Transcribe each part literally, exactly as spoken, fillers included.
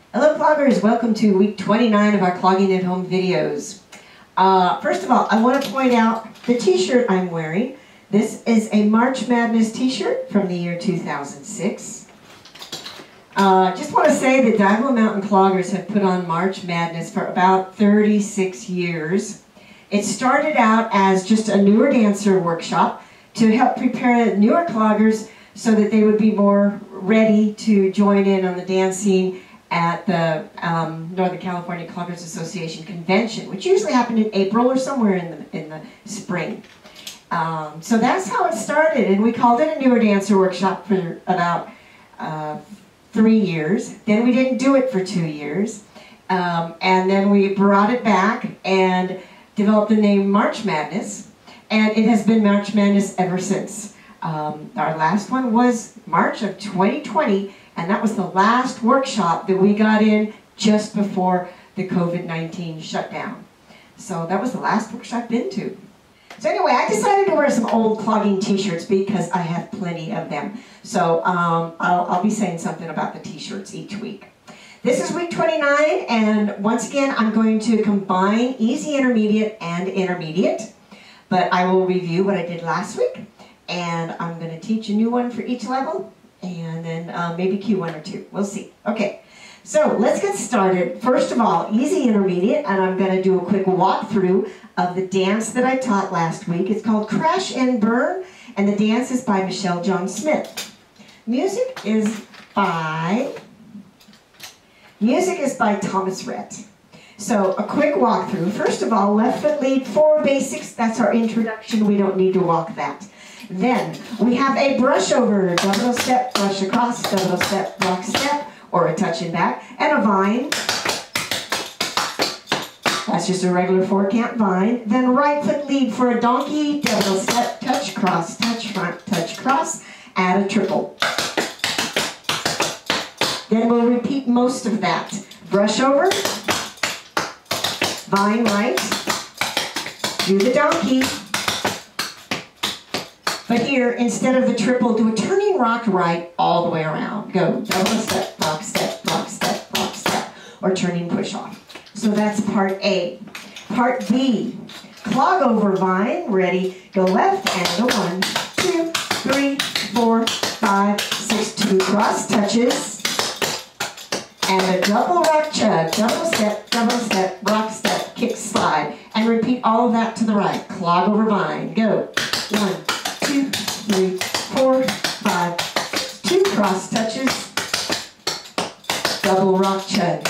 Hello cloggers, welcome to week twenty-nine of our Clogging at Home videos. Uh, first of all, I want to point out the t-shirt I'm wearing. This is a March Madness t-shirt from the year two thousand six. Uh, just want to say that Dival Mountain Cloggers have put on March Madness for about thirty-six years. It started out as just a newer dancer workshop to help prepare newer cloggers so that they would be more ready to join in on the dance scene at the um, Northern California Cloggers Association convention, which usually happened in April or somewhere in the, in the spring. Um, so that's how it started, and we called it a newer dancer workshop for about uh, three years. Then we didn't do it for two years, um, and then we brought it back and developed the name March Madness, and it has been March Madness ever since. Um, our last one was March of twenty twenty, and that was the last workshop that we got in just before the COVID nineteen shutdown. So that was the last workshop I've been to. So anyway, I decided to wear some old clogging t-shirts because I have plenty of them. So um, I'll, I'll be saying something about the t-shirts each week. This is week twenty-nine, and once again, I'm going to combine easy, intermediate, and intermediate. But I will review what I did last week, and I'm going to teach a new one for each level, and then uh, maybe Q one or two. We'll see. Okay, so let's get started. First of all, easy, intermediate, and I'm going to do a quick walkthrough of the dance that I taught last week. It's called Crash and Burn, and the dance is by Michelle John Smith. Music is by Music is by Thomas Rhett. So a quick walkthrough. First of all, left foot lead, four basics. That's our introduction. We don't need to walk that. Then we have a brush over, double step, brush across, double step, rock step, or a touch and back, and a vine. That's just a regular four-count vine. Then right foot lead for a donkey, double step, touch, cross, touch, front, touch, cross, add a triple. Then we'll repeat most of that. Brush over, vine right, do the donkey. But here, instead of the triple, do a turning rock right all the way around. Go double step, rock step, rock step, rock step, or turning push off. So that's part A. Part B, clog over vine, ready, go left, and a one, two, three, four, five, six, two cross touches, and a double rock chug, double step, double step, rock step, kick slide, and repeat all of that to the right. Clog over vine, go, one, two, three, four, five, two cross touches, double rock chug.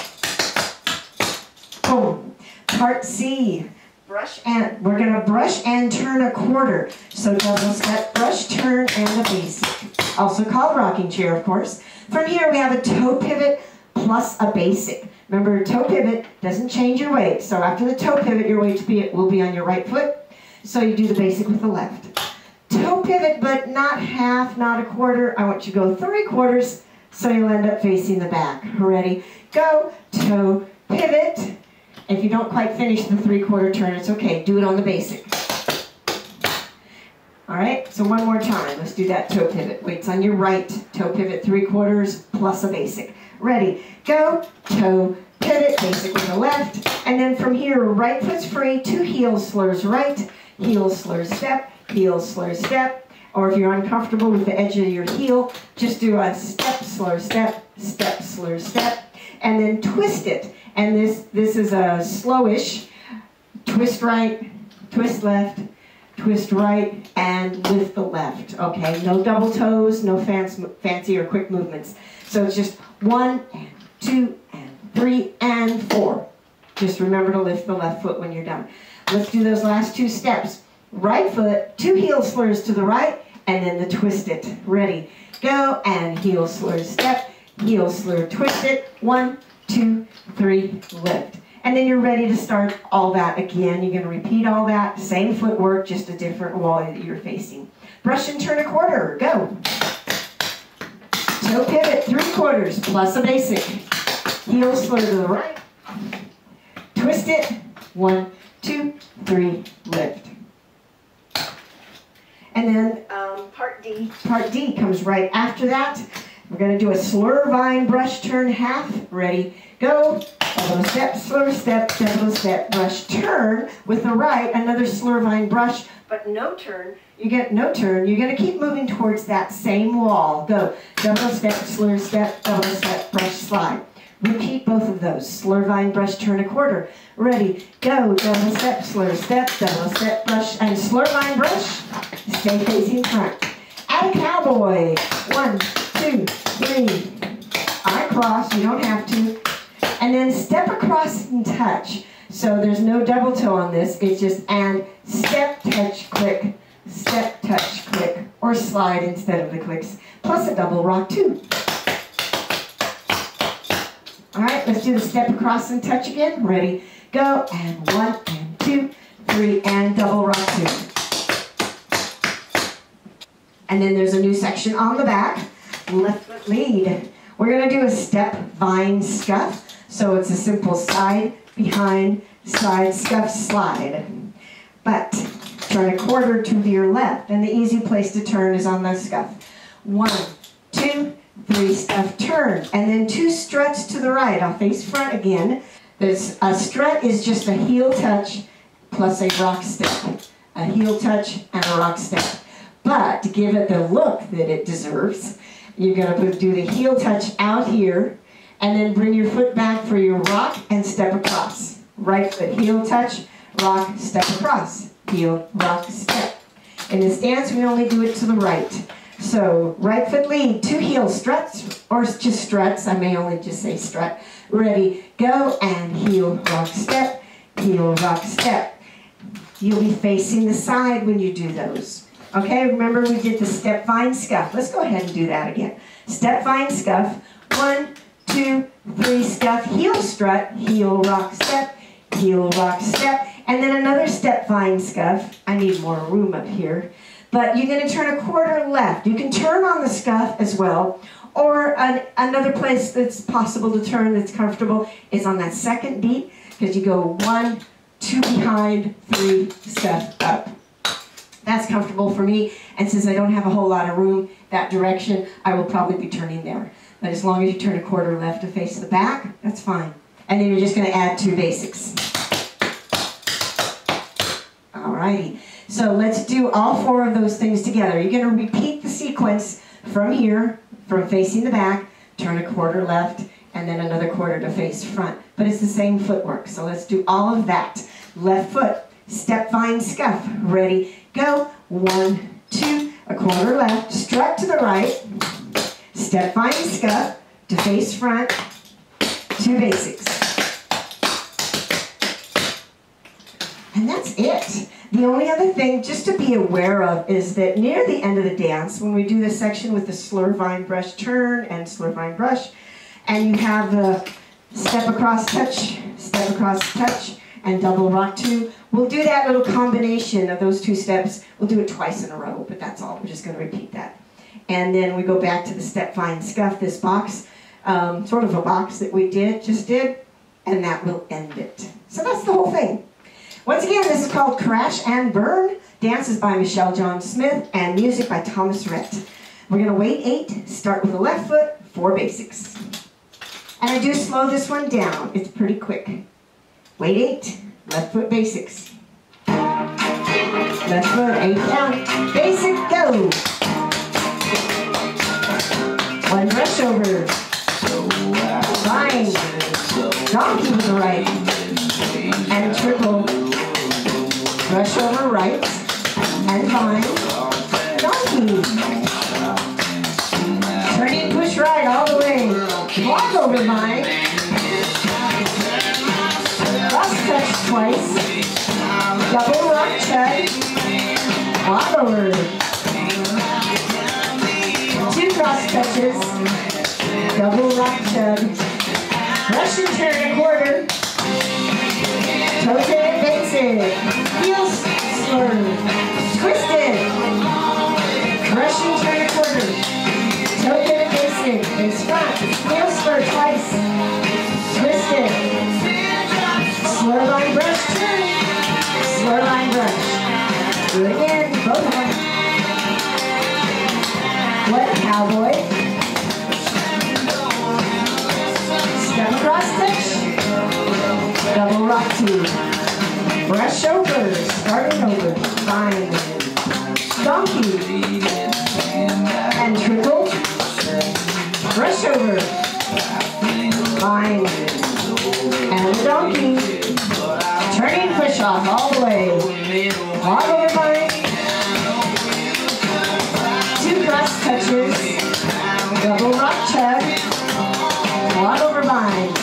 Boom. Part C, brush and, we're going to brush and turn a quarter. So double step, brush, turn, and a basic. Also called rocking chair, of course. From here we have a toe pivot plus a basic. Remember, toe pivot doesn't change your weight. So after the toe pivot, your weight will be on your right foot. So you do the basic with the left. Toe pivot, but not half, not a quarter. I want you to go three quarters, so you'll end up facing the back. Ready? Go, toe pivot. If you don't quite finish the three-quarter turn, it's okay. Do it on the basic. All right, so one more time. Let's do that toe pivot. Weight's on your right. Toe pivot, three quarters, plus a basic. Ready? Go, toe pivot, basic with the left. And then from here, right foot's free, two heel slurs right, heel slur step, heel slur step. Or if you're uncomfortable with the edge of your heel, just do a step, slur step, step, slur step, and then twist it. And this, this is a slowish, twist right, twist left, twist right, and lift the left. Okay, no double toes, no fancy, fancy or quick movements. So it's just one, and two, and three, and four. Just remember to lift the left foot when you're done. Let's do those last two steps. Right foot, two heel slurs to the right, and then the twist it. Ready, go, and heel slur step, heel slur twist it, one, two, three, lift. And then you're ready to start all that again. You're going to repeat all that, same footwork, just a different wall that you're facing. Brush and turn a quarter, go. Toe pivot, three quarters, plus a basic. Heel slur to the right, twist it, one, two, three, lift. And then um, part D, part D comes right after that. We're going to do a slur vine brush turn half. Ready, go. Double step, slur step, double step, brush turn. With the right, another slur vine brush, but no turn. You get no turn. You're going to keep moving towards that same wall. Go. Double step, slur step, double step, brush slide. Repeat both of those. Slur vine brush turn a quarter. Ready, go. Double step, slur step, double step, brush, and slur vine brush. Stay facing front. Add a cowboy. One, two, three. I cross. You don't have to. And then step across and touch. So there's no double toe on this. It's just and step, touch, click, step, touch, click, or slide instead of the clicks, plus a double rock too. All right, let's do the step across and touch again. Ready, go, and one, and two, three, and double rock two. And then there's a new section on the back, left foot lead. We're gonna do a step vine scuff. So it's a simple side, behind, side, scuff, slide. But turn a quarter to your left, and the easy place to turn is on the scuff. One, two, three, scuff, turn. And then two struts to the right. I'll face front again. This, a strut is just a heel touch plus a rock step. A heel touch and a rock step. But to give it the look that it deserves, you're going to do the heel touch out here, and then bring your foot back for your rock and step across. Right foot, heel touch, rock, step across. Heel, rock, step. In this dance, we only do it to the right. So, right foot lead, two heel struts, or just struts. I may only just say strut. Ready, go, and heel, rock, step, heel, rock, step. You'll be facing the side when you do those. Okay, remember we did the step vine scuff. Let's go ahead and do that again. Step vine scuff. One, two, three, scuff, heel strut, heel, rock, step, heel, rock, step, and then another step vine scuff. I need more room up here. But you're going to turn a quarter left. You can turn on the scuff as well, or an, another place that's possible to turn that's comfortable is on that second beat, because you go one, two behind, three, scuff, up. That's comfortable for me, and since I don't have a whole lot of room that direction, I will probably be turning there. But as long as you turn a quarter left to face the back, that's fine. And then you're just going to add two basics. Alrighty. So let's do all four of those things together. You're going to repeat the sequence from here, from facing the back, turn a quarter left, and then another quarter to face front. But it's the same footwork. So let's do all of that. Left foot, step vine scuff. Ready, go. One, two, a quarter left, strut to the right. Step vine scuff to face front, two basics. And that's it. The only other thing just to be aware of is that near the end of the dance, when we do this section with the slur vine brush turn and slur vine brush, and you have the step across touch, step across touch, and double rock two, we'll do that little combination of those two steps. We'll do it twice in a row, but that's all. We're just going to repeat that. And then we go back to the step vine scuff, this box, um, sort of a box that we did, just did, and that will end it. So that's the whole thing. Once again, this is called Crash and Burn. Dance is by Michelle John Smith, and music by Thomas Rhett. We're going to wait eight, start with the left foot, four basics. And I do slow this one down. It's pretty quick. Wait eight, left foot basics. Left foot, eight down, basic, go. One brush over, vine, donkey with the right, and triple, brush over right, and vine, donkey. Turning, push right all the way, walk over vine, cross touch twice, double rock chug, walk over, two cross touches, double rock chug, brush and turn a quarter, toe tip basic, heel slur, twisted, brush and turn a quarter, toe tip basic, face front, heel slur twice, twisted, slur line brush turn, slur line brush, do it again, both of them. What a cowboy. two. Brush over, starting over, vine, donkey, and trickle. Brush over, vine, and the donkey. Turning push off all the way. Log over vine. Two cross touches. Double rock chug. Log over vine.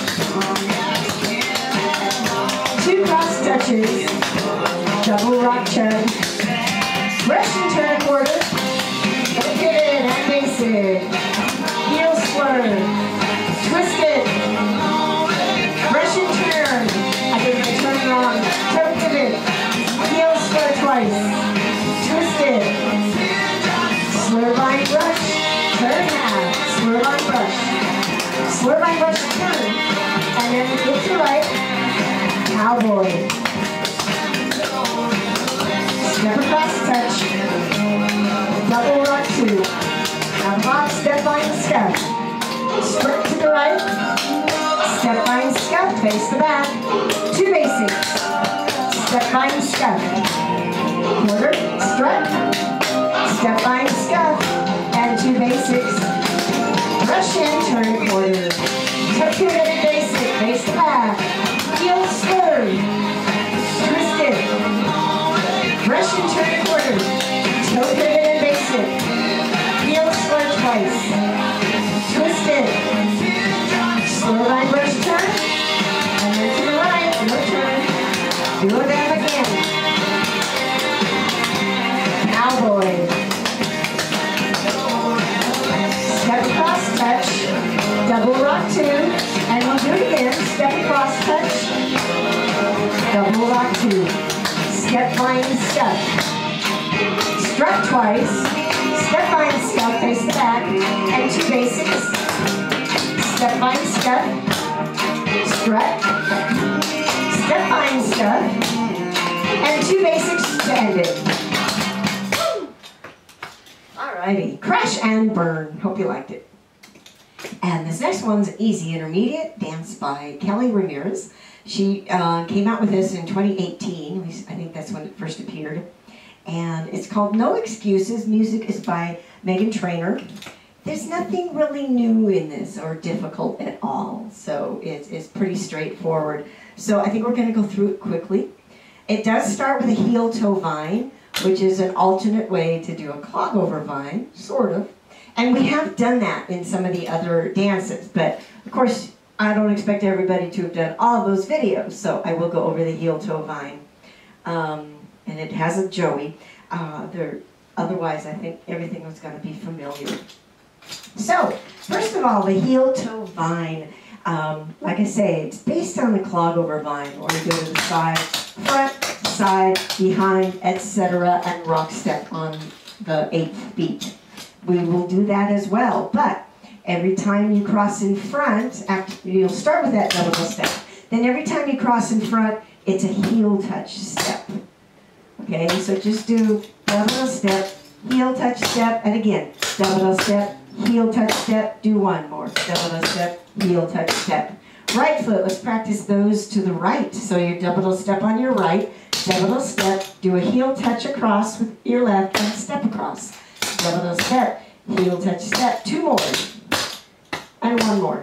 Two cross touches. Double rock chug. Brush and turn a quarter. Pivot and basic. Heel swerve. Twist it. Brush and turn. I did my turn wrong. Toe pivot. Heel swerve twice. Twist it. Swerve line brush. Turn half. Swerve line brush. Swerve line brush turn. And then get to right. Cowboy. Step across touch. Double rock two. Now hop, step line, step. Sprint to the right. Step line, step, face the back. Two basics. Step line, step. Quarter, strut. Step line, step. And two basics. Brush in, turn quarter. Tuck pivot and basic, face the back. Heel swerve. Twist it. Brush and turn quarter. Toe pivot and basic. Heel swerve twice. Twist it. Slow line brush turn. And then to the right, no turn. Do that again. Cowboy. Step across touch. Double rock two. And we'll do it again. Step across touch. Double rock two. Step line step. Strut twice. Step line step, face the back. And two basics. Step line step. Strut. Step line step. And two basics to end it. Alrighty. Crash and burn. Hope you liked it. And this next one's Easy Intermediate, dance by Kelly Ramirez. She uh, came out with this in twenty eighteen. I think that's when it first appeared. And it's called No Excuses. Music is by Megan Trainor. There's nothing really new in this or difficult at all. So it's, it's pretty straightforward. So I think we're going to go through it quickly. It does start with a heel-toe vine, which is an alternate way to do a clog over vine, sort of. And we have done that in some of the other dances. But, of course, I don't expect everybody to have done all of those videos. So I will go over the heel-toe vine. Um, and it has a Joey. Uh, there, otherwise, I think everything was going to be familiar. So, first of all, the heel-toe vine. Um, like I say, it's based on the clog over vine, or you go to the side, front, side, behind, et cetera, and rock step on the eighth beat. We will do that as well, but every time you cross in front, after, you'll start with that double step. Then every time you cross in front, it's a heel touch step. Okay, so just do double step, heel touch step, and again, double step, heel touch step, do one more. Double step, heel touch step. Right foot, let's practice those to the right. So you double step on your right, double step, do a heel touch across with your left, and step across. Double step, heel touch step, two more, and one more.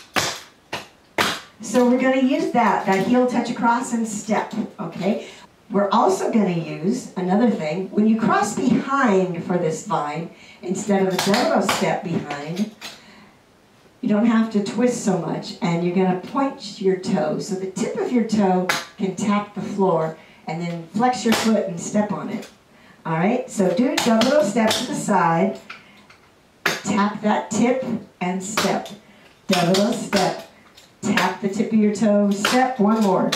So we're going to use that, that heel touch across and step, okay? We're also going to use another thing. When you cross behind for this vine, instead of a double step behind, you don't have to twist so much, and you're going to point your toe. So the tip of your toe can tap the floor, and then flex your foot and step on it. All right, so do a double step to the side, tap that tip, and step. Double step, tap the tip of your toe, step, one more.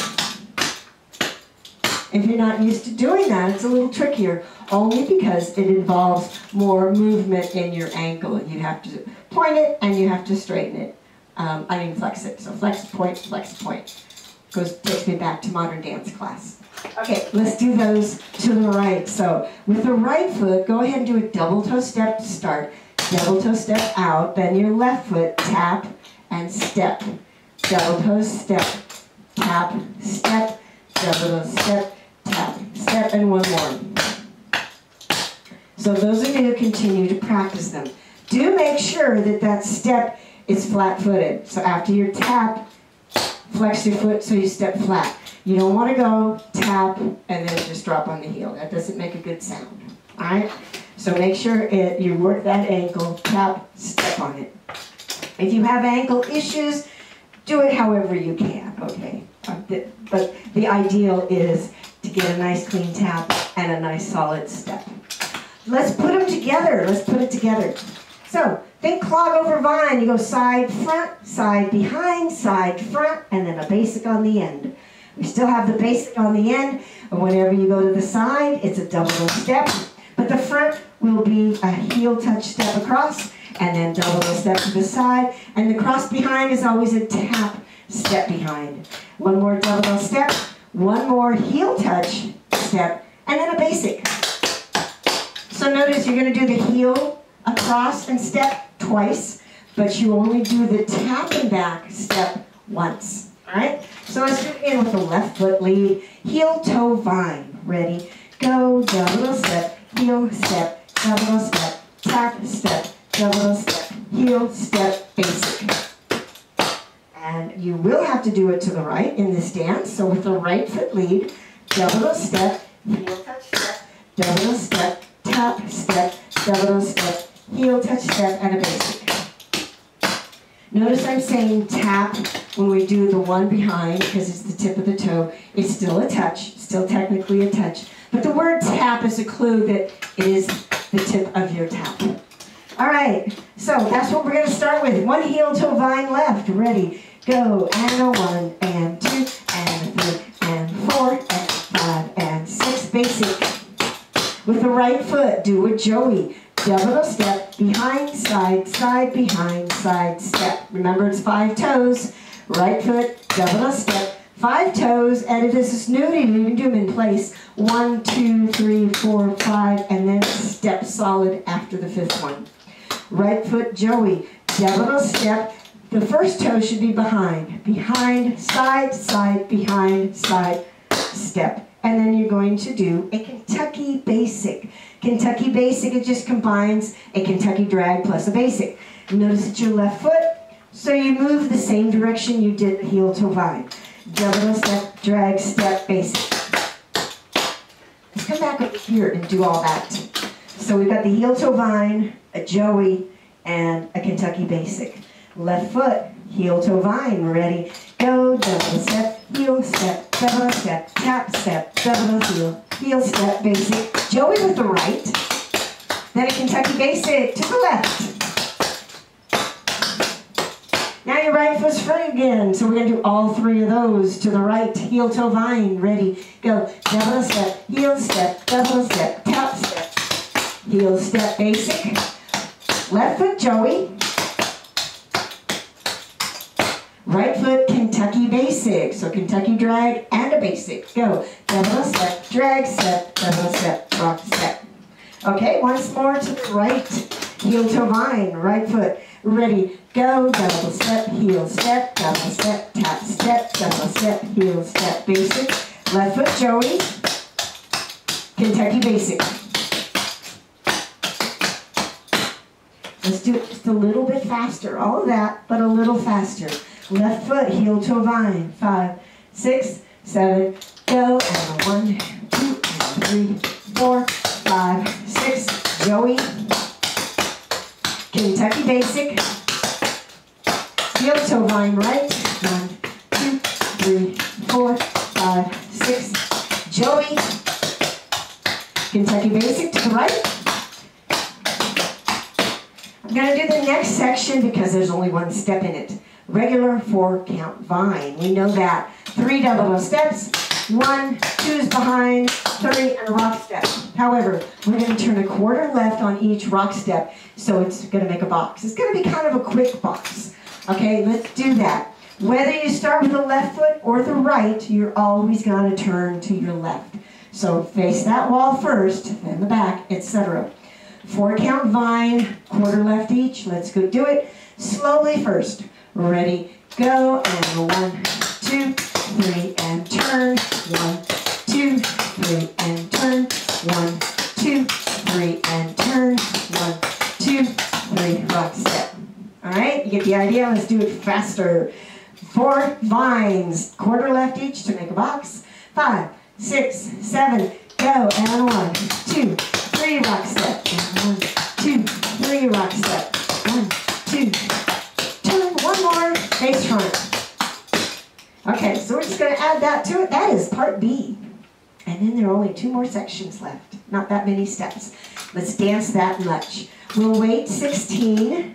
If you're not used to doing that, it's a little trickier, only because it involves more movement in your ankle. You have to point it, and you have to straighten it. Um, I mean flex it, so flex, point, flex, point. Goes, takes me back to modern dance class. Okay, let's do those to the right. So with the right foot, go ahead and do a double toe step to start. Double toe step out, then your left foot, tap and step. Double toe step, tap, step, double step, tap, step, and one more. So those of you who continue to practice them, do make sure that that step is flat-footed. So after your tap, flex your foot so you step flat. You don't want to go tap and then just drop on the heel. That doesn't make a good sound. All right? So make sure it, you work that ankle, tap, step on it. If you have ankle issues, do it however you can, okay? But the ideal is to get a nice clean tap and a nice solid step. Let's put them together. Let's put it together. So, think clog over vine. You go side, front, side, behind, side, front, and then a basic on the end. We still have the basic on the end, and whenever you go to the side, it's a double step. But the front will be a heel touch step across, and then double step to the side, and the cross behind is always a tap step behind. One more double step, one more heel touch step, and then a basic. So notice you're going to do the heel across and step twice, but you only do the tap and back step once. All right? So let's do it again with the left foot lead. Heel toe vine. Ready? Go, double step, heel step, double step, tap step, double step, heel step, basic. And you will have to do it to the right in this dance. So with the right foot lead, double step, heel touch step, double step, tap step, double step, heel touch step, and a basic. Notice I'm saying tap when we do the one behind because it's the tip of the toe. It's still a touch, still technically a touch. But the word tap is a clue that it is the tip of your tap. All right, so that's what we're going to start with. One heel toe vine left. Ready? Go. And a one, and two, and three, and four, and five, and six. Basic. With the right foot, do a Joey. Double step, behind, side, side, behind, side, step. Remember, it's five toes. Right foot, double step, five toes, and if this is new to you, you can do them in place. One, two, three, four, five, and then step solid after the fifth one. Right foot, Joey. Double step. The first toe should be behind. Behind, side, side, behind, side, step. And then you're going to do a Kentucky basic. Kentucky basic, it just combines a Kentucky drag plus a basic. Notice it's your left foot, so you move the same direction you did the heel toe vine. Double step, drag, step, basic. Let's come back over here and do all that. So we've got the heel toe vine, a Joey, and a Kentucky basic. Left foot, heel toe vine, ready, go, double step, heel step, double step, tap step, double heel, heel step, basic, Joey with the right, then a Kentucky basic to the left. Now your right foot's free again, so we're going to do all three of those to the right, heel toe vine, ready, go, double step, heel step, double step, tap step, heel step, basic, left foot, Joey, right foot, Kentucky basic. So Kentucky drag and a basic. Go. Double step, drag step, double step, rock step. Okay, once more to the right. Heel toe vine, right foot. Ready, go. Double step, heel step, double step, tap step, double step, heel step, basic. Left foot, Joey. Kentucky basic. Let's do it just a little bit faster. All of that, but a little faster. Left foot, heel toe vine. Five, six, seven, go. And a one, two, and three, four, five, six. Joey. Kentucky basic. Heel toe vine right. One, two, three, four, five, six. Joey. Kentucky basic to the right. I'm going to do the next section because there's only one step in it. Regular four count vine. We know that. Three double steps, one, two is behind, three, and a rock step. However, we're going to turn a quarter left on each rock step, so it's going to make a box. It's going to be kind of a quick box. Okay, let's do that. Whether you start with the left foot or the right, you're always going to turn to your left. So face that wall first, then the back, et cetera. Four count vine, quarter left each. Let's go do it slowly first. Ready, go, and one, two, three, and turn. One, two, three, and turn. One, two, three, and turn. One, two, three, rock step. All right, you get the idea? Let's do it faster. Four vines, quarter left each to make a box. Five, six, seven, go. And one, two, three, rock step. And one, two, three, rock step. One, two, turn. One more, face front. Okay, so we're just going to add that to it. That is part B. And then there are only two more sections left. Not that many steps. Let's dance that much. We'll wait sixteen.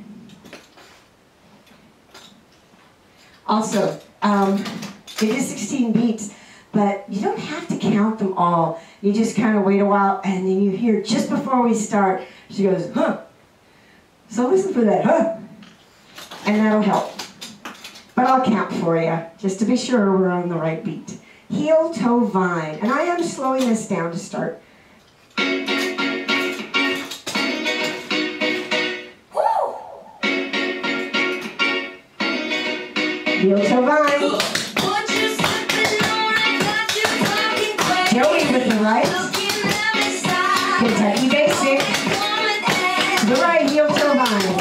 Also, um, it is sixteen beats, but you don't have to count them all. You just kind of wait a while, and then you hear just before we start, she goes, huh. So listen for that, huh. And that'll help. But I'll count for you, just to be sure we're on the right beat. Heel, toe, vine. And I am slowing this down to start. Heel, toe, vine. Joey with the right. Kentucky basic. To the right, heel, toe, vine.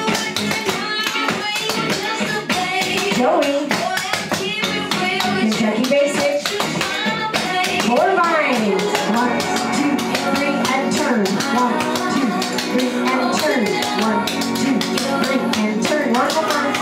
Joey. Kentucky basic. Four vines. One, two, three, and turn. One, two, three, and turn. One, two, three, and turn. One more.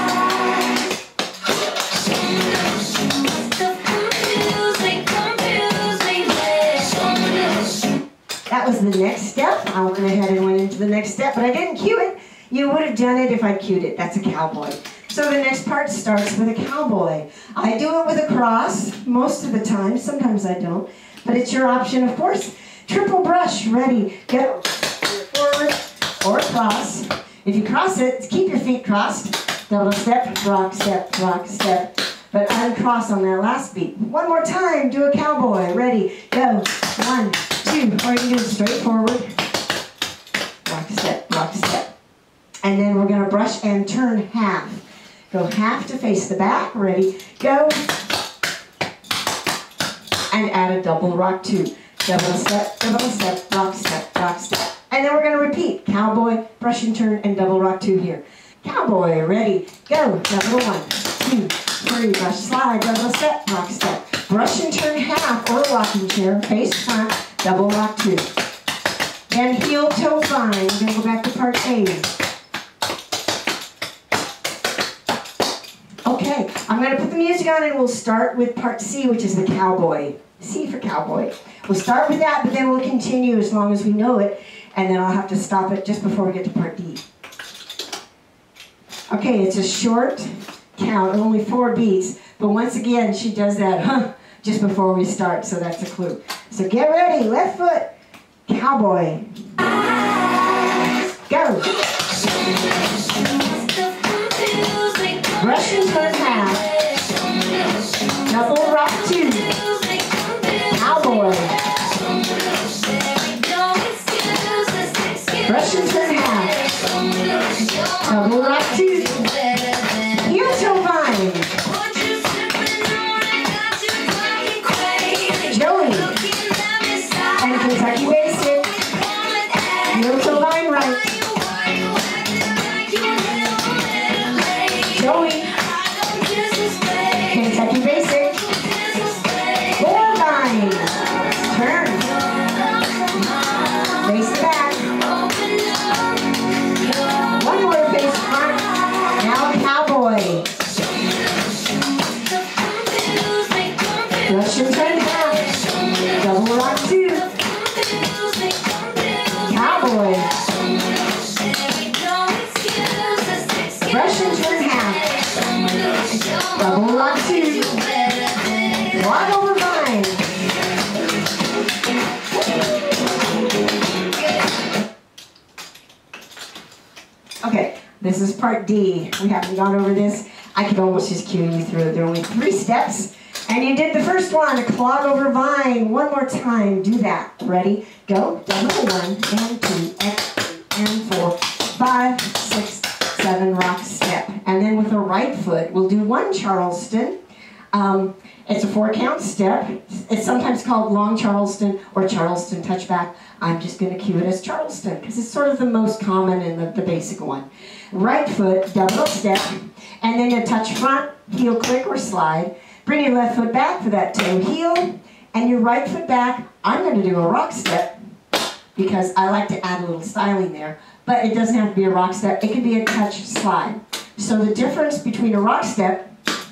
That was the next step. I went ahead and went into the next step, but I didn't cue it. You would have done it if I cued it. That's a cowboy. So the next part starts with a cowboy. I do it with a cross most of the time. Sometimes I don't, but it's your option, of course. Triple brush, ready, go. Forward or cross. If you cross it, keep your feet crossed. Double step, rock step, rock step. But uncross on that last beat. One more time, do a cowboy. Ready, go. One, two, or you can do it straight forward. Rock step, rock step. And then we're gonna brush and turn half. Go half to face the back. Ready, go. And add a double rock two. Double step, double step, rock step, rock step. And then we're gonna repeat. Cowboy, brush and turn, and double rock two here. Cowboy, ready, go. Double one, two, three, brush, slide, double step, rock step. Brush and turn half or rocking chair, face front, double rock two. Then heel, toe, vine. We're gonna go back to part A. Okay, I'm gonna put the music on and we'll start with part C, which is the cowboy. C for cowboy. We'll start with that, but then we'll continue as long as we know it, and then I'll have to stop it just before we get to part D. Okay, it's a short count, only four beats, but once again, she does that, huh, just before we start, so that's a clue. So get ready, left foot, cowboy. Go. Brush and turn half. Double rock two. Cowboy. Brush and turn half. Double rock two. Heel toe vine. Joey. And Kentucky basic. Heel toe vine right. Joey. Kentucky basic. Four vines. Turn. Face the back. One more face front. Now a cowboy. Brush and turn half. Double rock two. Cowboy. Brush and turn half. Double rock two. Walk over vine. Okay, this is part D. We haven't gone over this. I could almost just cue you through it. There are only three steps. And you did the first one, a clog over vine. One more time, do that. Ready? Go. Double one, and two, and three, and four, five, six, seven, rock step. And then with the right foot, we'll do one Charleston. Um, It's a four count step. It's sometimes called long Charleston or Charleston touchback. I'm just going to cue it as Charleston because it's sort of the most common and the, the basic one. Right foot, double step, and then you touch front, heel click or slide. Bring your left foot back for that toe heel, and your right foot back. I'm going to do a rock step because I like to add a little styling there, but it doesn't have to be a rock step. It can be a touch slide. So the difference between a rock step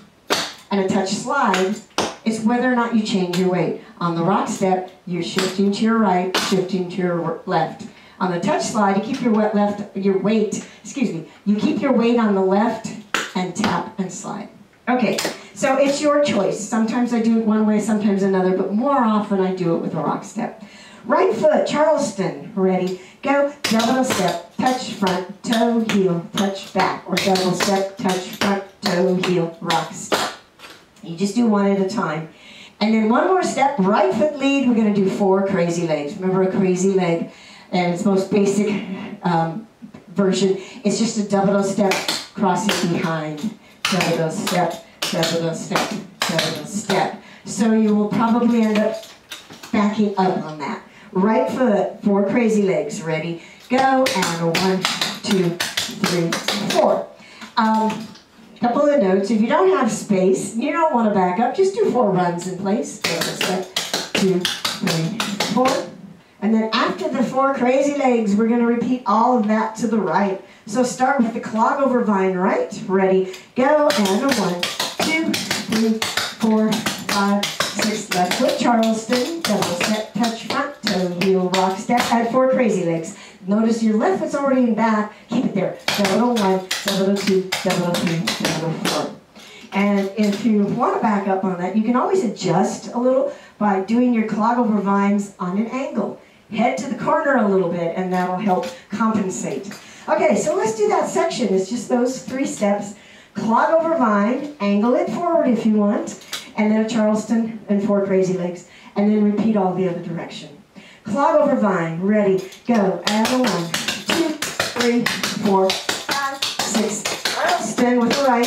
and a touch slide is whether or not you change your weight. On the rock step, you're shifting to your right, shifting to your left. On the touch slide, you keep your weight left, your weight, excuse me, you keep your weight on the left and tap and slide. Okay, so it's your choice. Sometimes I do it one way, sometimes another, but more often I do it with a rock step. Right foot, Charleston, ready, go, double step, touch front, toe, heel, touch back, or double step, touch front, toe, heel, rock step. You just do one at a time. And then one more step, right foot lead, we're going to do four crazy legs. Remember a crazy leg, and its most basic um, version is just a double step crossing behind. Double step, double step, double step. So you will probably end up backing up on that. Right foot, four crazy legs. Ready, go, and a one, two, three, four. Um, couple of notes. If you don't have space, you don't want to back up, just do four runs in place. Double step, two, three, four. And then after the four crazy legs, we're going to repeat all of that to the right. So start with the clog over vine right. Ready, go, and a one, two, three, four, five, six. Left foot Charleston, double step, touch front, toe, heel, rock step. Add four crazy legs. Notice your left foot's already in back. Keep it there. Double one, double two, double three, double four. And if you want to back up on that, you can always adjust a little by doing your clog over vines on an angle. Head to the corner a little bit, and that'll help compensate. Okay, so let's do that section. It's just those three steps. Clog over vine, angle it forward if you want, and then a Charleston and four crazy legs, and then repeat all the other direction. Clog over vine, ready, go, and a one, two, three, four, five, six. Charleston with the right,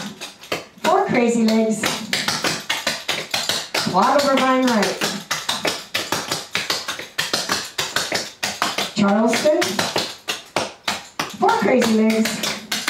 four crazy legs, clog over vine right, Charleston, four crazy legs.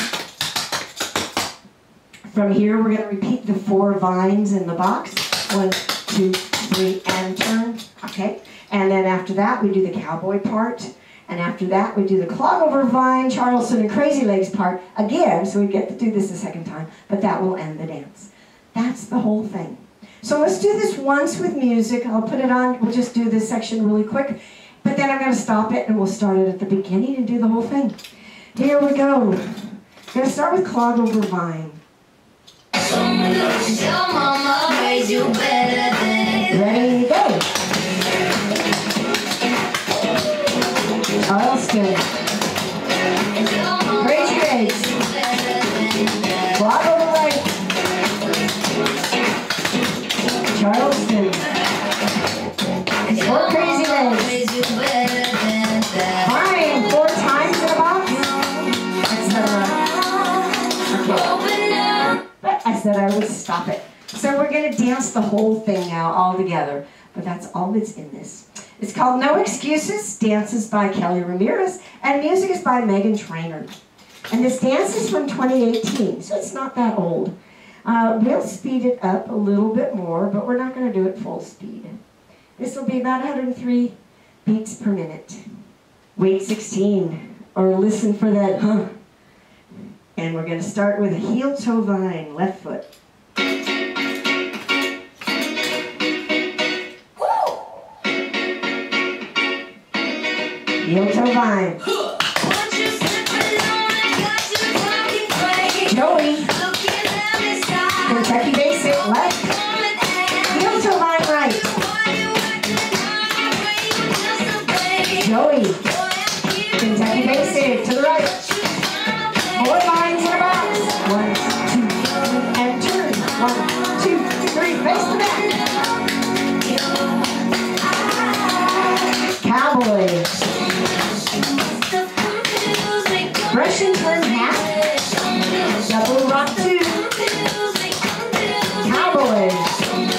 From here, we're going to repeat the four vines in the box. One, two, three, and turn. Okay. And then after that, we do the cowboy part. And after that, we do the clog over vine, Charleston, and crazy legs part again. So we get to do this a second time. But that will end the dance. That's the whole thing. So let's do this once with music. I'll put it on. We'll just do this section really quick. But then I'm going to stop it, and we'll start it at the beginning and do the whole thing. Here we go. We're going to start with clog over vine. Your mama raised you better than. Ready, go. Charleston. Crazy legs. Clog over right. Charleston. Four crazy legs. Fine, four times in a box. That's not right. Okay. But I said I would stop it. So we're going to dance the whole thing now all together. But that's all that's in this. It's called No Excuses. Dance is by Kelly Ramirez. And music is by Megan Trainor. And this dance is from twenty eighteen, so it's not that old. Uh, we'll speed it up a little bit more, but we're not going to do it full speed. This will be about one hundred three beats per minute. Wait sixteen, or listen for that, huh? And we're going to start with a heel toe vine, left foot. Heel toe vine. Joey. Kentucky basic, left. Heel toe vine, right. Joey. Kentucky basic, to the right. Four lines in a box. One, two, three, and turn. One, two, three, face the back. Cowboy. Brush and turn half. Double rock two. Cowboy.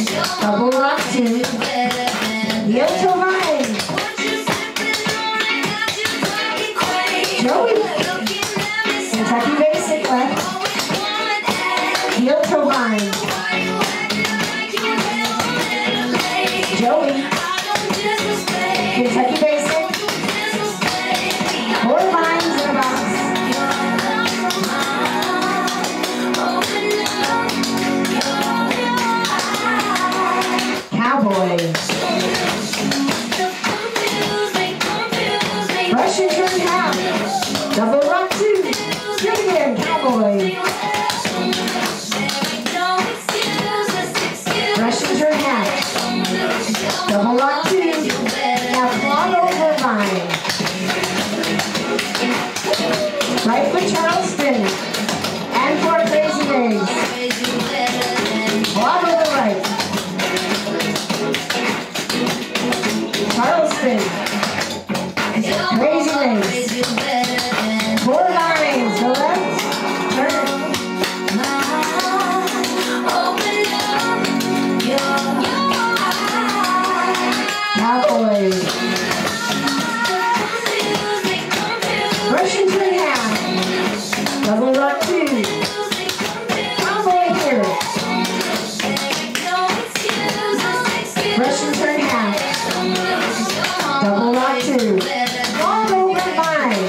Double rock two. Heel toe vine. Joey. Kentucky basic left. Heel toe vine. Joey. Kentucky basic. Four vines in a box. Cowboy. Brush and turn half. Double rock two. Do it again. Cowboy. Brush and turn half. Double rock two. Now clog over vine. Right foot Charleston. And four crazy legs. Clog over right. Charleston. Crazy legs. Four vines. Go left. Turn. Cowboy. Brush and turn half. Double rock two. Cowboy here. Brush and turn half. Double rock two. Long over vine.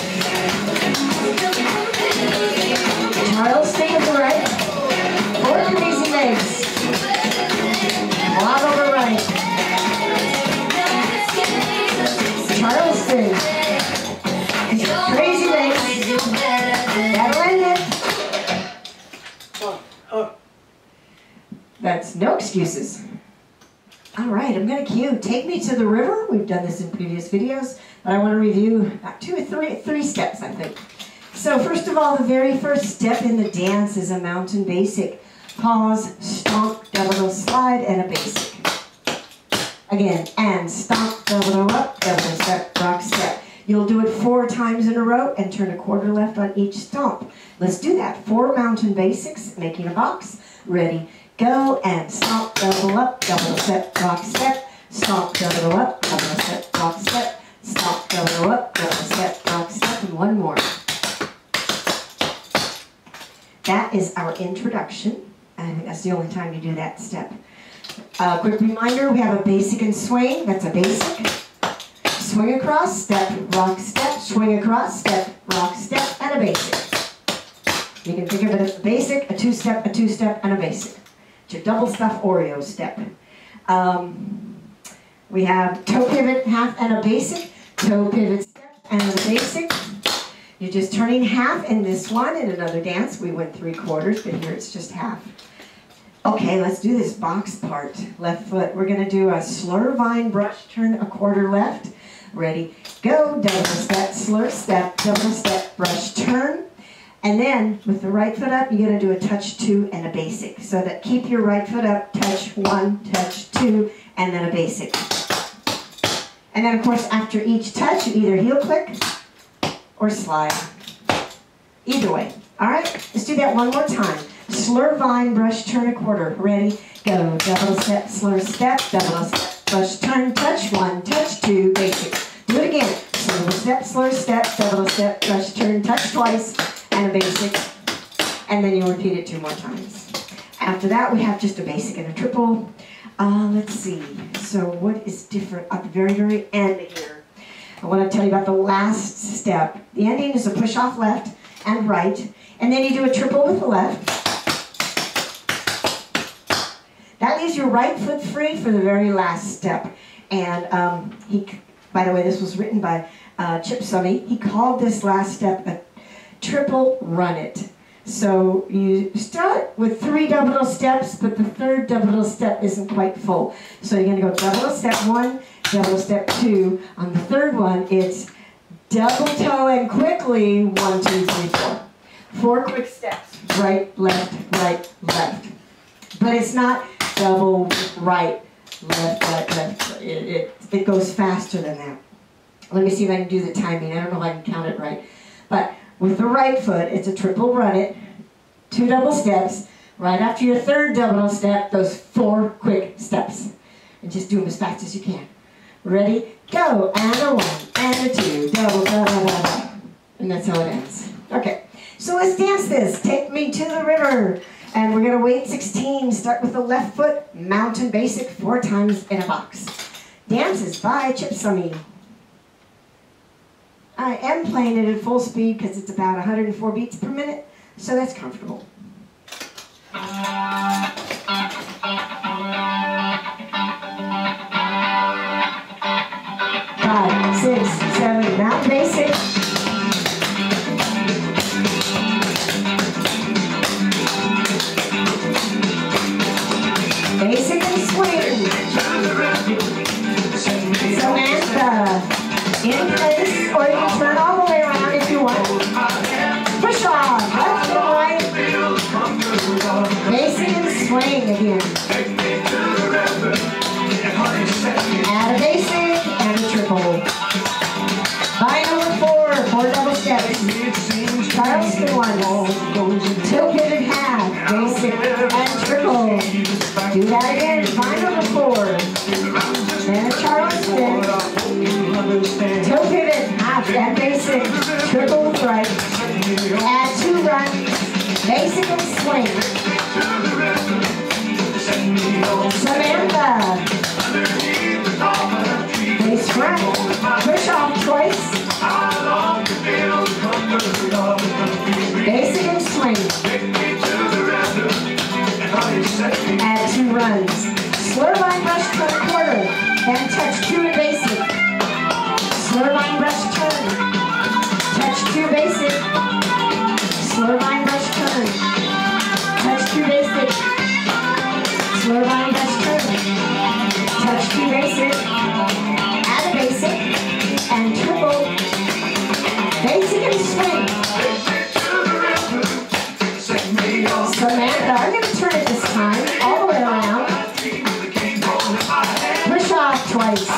Charleston to the right. Four crazy legs. Long over right. Charleston. Crazy legs. That'll end it. That's no excuses. All right, I'm going to cue Take Me to the River. We've done this in previous videos, but I want to review about two or three, three steps, I think. So first of all, the very first step in the dance is a mountain basic. Pause, stomp, double slide, and a basic. Again, and stomp, double up, double step, rock step. You'll do it four times in a row and turn a quarter left on each stomp. Let's do that. Four mountain basics, making a box. Ready, go, and stomp, double up, double step, rock step. Stomp, double up, double step, rock step. Stomp, double up, double step, rock step, and one more. That is our introduction. I think that's the only time you do that step. Uh, quick reminder, we have a basic and swing. That's a basic. Swing across, step, rock, step, swing across, step, rock, step, and a basic. You can think of it as a basic, a two-step, a two-step, and a basic. It's your double stuff Oreo step. Um, we have toe pivot, half, and a basic. Toe pivot, step, and a basic. You're just turning half in this one. In another dance, we went three quarters, but here it's just half. Okay, let's do this box part. Left foot. We're going to do a slur vine brush, turn a quarter left. Ready, go, double step, slur step, double step, brush, turn. And then, with the right foot up, you're going to do a touch two and a basic. So that keep your right foot up, touch one, touch two, and then a basic. And then, of course, after each touch, you either heel click or slide. Either way. All right, let's do that one more time. Slur vine, brush, turn a quarter. Ready, go, double step, slur step, double step, brush, turn, touch one, touch two, basic. Do it again. Slur step, slur step, double step, brush, turn, touch twice, and a basic. And then you'll repeat it two more times. After that, we have just a basic and a triple. Uh, let's see. So what is different at the very, very end here? I want to tell you about the last step. The ending is a push off left and right. And then you do a triple with the left. That leaves your right foot free for the very last step. And um, he, by the way, this was written by uh, Chip Summey. He called this last step a triple run it. So you start with three double steps, but the third double step isn't quite full. So you're going to go double step one, double step two. On the third one, it's double toe and quickly, one, two, three, four. Four quick steps, right, left, right, left. But it's not double, right, left, right, left. It, it, it goes faster than that. Let me see if I can do the timing. I don't know if I can count it right. But with the right foot, it's a triple run it, two double steps, Right after your third double step, those four quick steps. And just do them as fast as you can. Ready? Go! And a one, and a two, double, da, da, da, da. And that's how it ends. Okay, so let's dance this. Take me to the river. And we're going to wait sixteen. Start with the left foot, mountain basic, four times in a box. Dances by Summey. I am playing it at full speed because it's about one hundred four beats per minute, so that's comfortable. Five, six, seven, mountain basic. Basic and swing. Samantha. In place, or you can turn all the way around if you want. Push off, left and right. Basic and swing again. Add a basic and a triple. By number four, four double steps. Charleston one. Tilt pivot half, basic and triple. Do that again. By number four. Then a Charleston. Tilt pivot, half and basic, triple right. Add two runs, basic and swing. Samantha. Base front, push off twice. Basic and swing. Add two runs. Slur line brush turn quarter, and touch two and basic. Slur line brush turn. Touch two basic. Slur line brush turn. Touch two basic. Slur line brush turn. Touch two basic. Add a basic. And triple. Basic and swing. Samantha, I'm going to turn it this time. All the way around. Push off twice.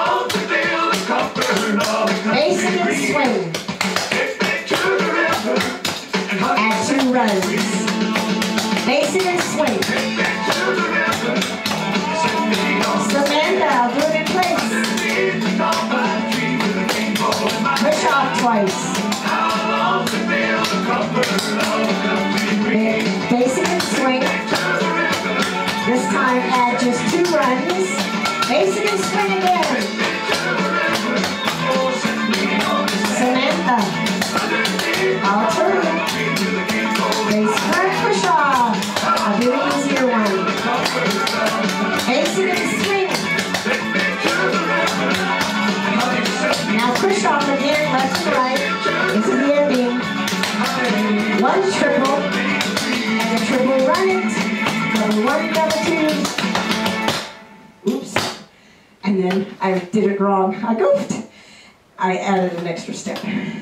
Basic and swing. Add two runs. Basic and swing. Samantha, do it in place. Push off twice. Basic and swing. This time add just two runs. Basic and swing again. Samantha. I'll turn. Base front push off. I'll do an easier one. Basic and swing. Now push off again, left and right. This is the ending. One triple. And a triple run it. Double one, double two. Oops. And then I did it wrong. I goofed. I added an extra step.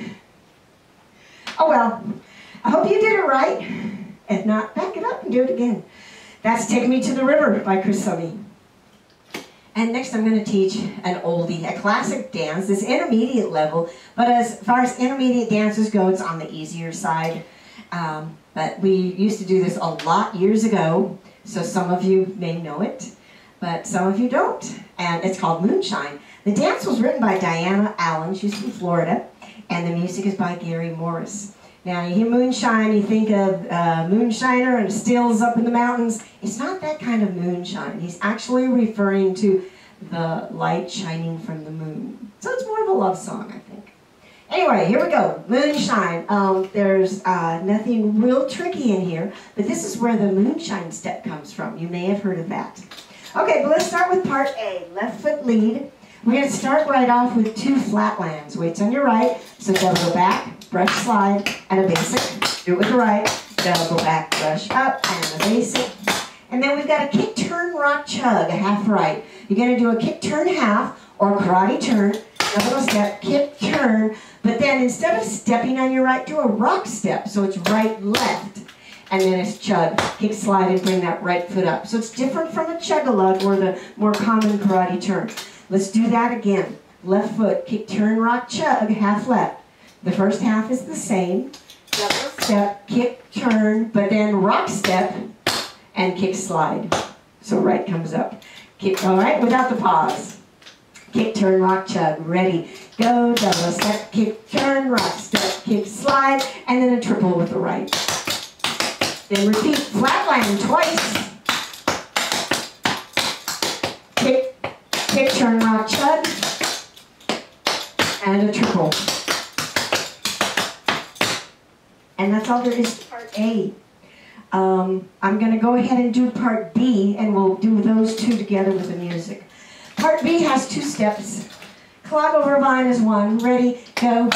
Oh well, I hope you did it right. If not, back it up and do it again. That's Take Me to the River by Summey. And next I'm going to teach an oldie, a classic dance, this intermediate level, but as far as intermediate dances go, it's on the easier side. Um, but we used to do this a lot years ago, so some of you may know it, but some of you don't. And it's called Moonshine. The dance was written by Diana Allen, she's from Florida, and the music is by Gary Morris. Now, you hear moonshine, you think of uh, moonshiner and stills up in the mountains. It's not that kind of moonshine. He's actually referring to the light shining from the moon. So it's more of a love song, I think. Anyway, here we go. Moonshine. Um, there's uh, nothing real tricky in here, but this is where the moonshine step comes from. You may have heard of that. Okay, but let's start with part A, left foot lead. We're going to start right off with two flatlands. Weights on your right, so double back, brush slide, and a basic. Do it with the right, double back, brush up, and a basic. And then we've got a kick, turn, rock, chug, a half right. You're going to do a kick, turn, half, or karate turn, double step, kick, turn, but then instead of stepping on your right, do a rock step, so it's right, left. And then it's chug, kick, slide, and bring that right foot up. So it's different from a chug-a-lug or the more common karate turn. Let's do that again. Left foot, kick, turn, rock, chug, half left. The first half is the same. Double step, kick, turn, but then rock step, and kick slide. So right comes up. Kick, all right, without the pause. Kick, turn, rock, chug, ready, go, double step, kick, turn, rock, step, kick, slide, and then a triple with the right. Then repeat, flatland twice. Kick, kick, turn, rock, chug, and a triple. And that's all there is to part A. Um, I'm going to go ahead and do part B, and we'll do those two together with the music. Part B has two steps. Clog over vine is one. Ready, go.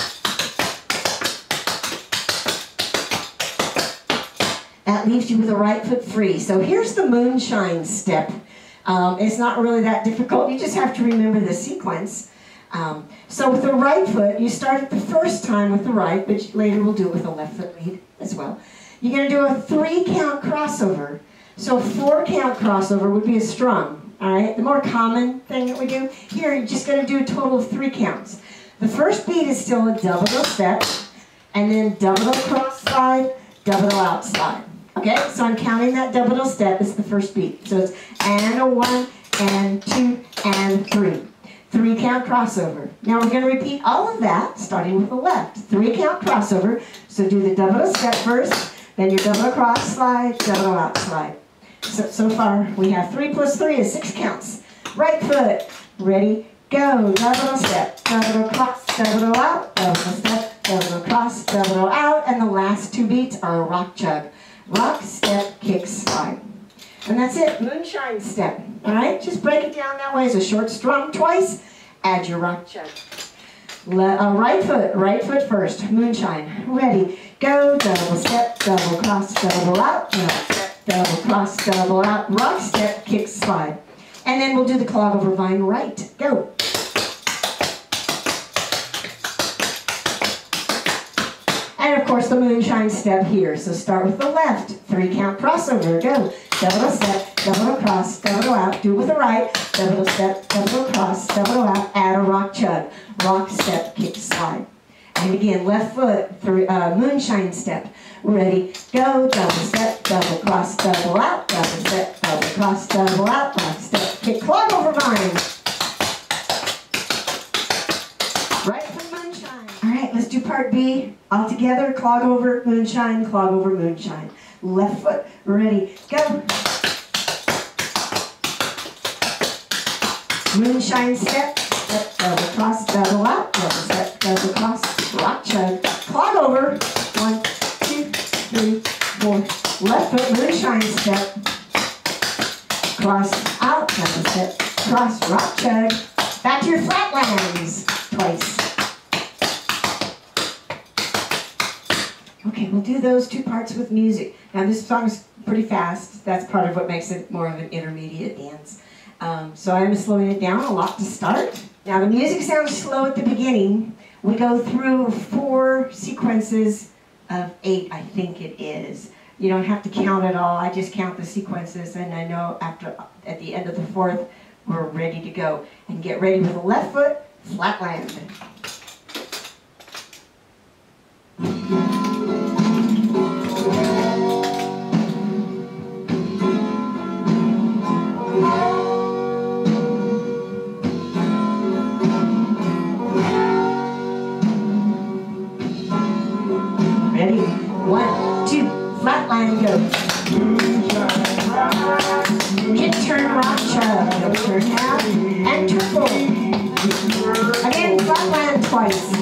That leaves you with a right foot free. So here's the moonshine step. Um, it's not really that difficult. You just have to remember the sequence. Um, so with the right foot, you start it the first time with the right, but later we'll do it with the left foot lead as well. You're going to do a three count crossover. So a four count crossover would be a strum, all right? The more common thing that we do. Here, you're just going to do a total of three counts. The first beat is still a double step, and then double cross slide, double out slide. Okay, so I'm counting that double step as the first beat. So it's and a one, and two, and three. Three count crossover. Now we're going to repeat all of that, starting with the left. Three count crossover. So do the double step first, then your double cross slide, double out slide. So, so far we have three plus three is six counts. Right foot, ready, go. Double step, double cross, double out, double step, double cross, double out, and the last two beats are a rock chug. Rock, step, kick, slide. And that's it, moonshine step. All right, just break it down that way as a short strum twice. Add your rock chug. Le uh, right foot, right foot first, moonshine. Ready, go, double step, double cross, double out, double step, double cross, double out, rock, step, kick, slide. And then we'll do the clog over vine right. Go. And of course the moonshine step here. So start with the left, three count crossover, go. Double step, double cross, double out, do it with the right, double step, double cross, double out, add a rock chug, rock, step, kick, slide. And again, left foot, three, uh, moonshine step, ready, go, double step, double cross, double out, double step, double cross, double out, rock, step, kick, clog over vine. Right foot moonshine. All right, let's do part B. All together, clog over, moonshine, clog over, moonshine. Left foot, ready, go. Moonshine step, step, double cross, double out, double step, double cross, rock chug, clog over, one, two, three, four. Left foot, moonshine step, cross, out, double step, cross, rock chug, back to your flatlands, twice. Okay, we'll do those two parts with music. Now this song is pretty fast. That's part of what makes it more of an intermediate dance. Um, so I'm slowing it down a lot to start. Now the music sounds slow at the beginning. We go through four sequences of eight, I think it is. You don't have to count it all. I just count the sequences, and I know after at the end of the fourth, we're ready to go. And get ready with the left foot, flatland. Ready? One, two, flatland, go. Kick, turn, rock, chug. Go, turn half, and triple. Again, flatland twice.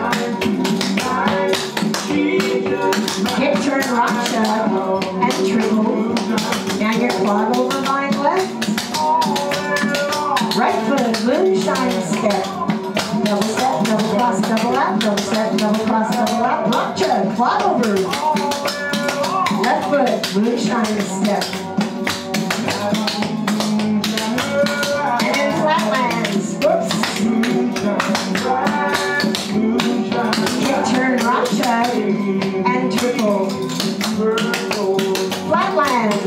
Kick, turn, rock, chug, and triple. Now your clog over vine left. Right foot, moonshine step. Double step, double cross, double out, double step, double cross, double out, rock chug, clog over. Left foot, moonshine step. And then flatlands, whoops. Kick, turn, rock chug, and triple. Flatlands.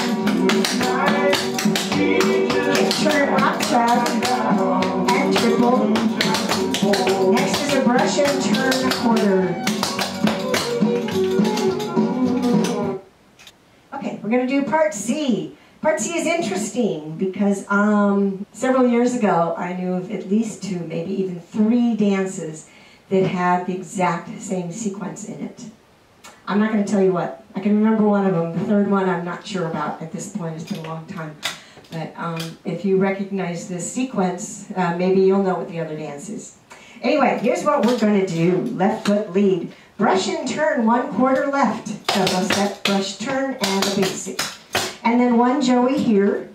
Kick, turn, rock chug, and triple. Next is a brush and turn quarter. Okay, we're We're going to do part C. Part C is interesting because um, several years ago I knew of at least two, maybe even three dances that had the exact same sequence in it. I'm not going to tell you what. I can remember one of them. The third one I'm not sure about at this point. It's been a long time. But um, if you recognize this sequence, uh, maybe you'll know what the other dance is. Anyway, here's what we're going to do. Left foot lead. Brush and turn one quarter left. Double step, brush, turn, and a basic. And then one Joey here.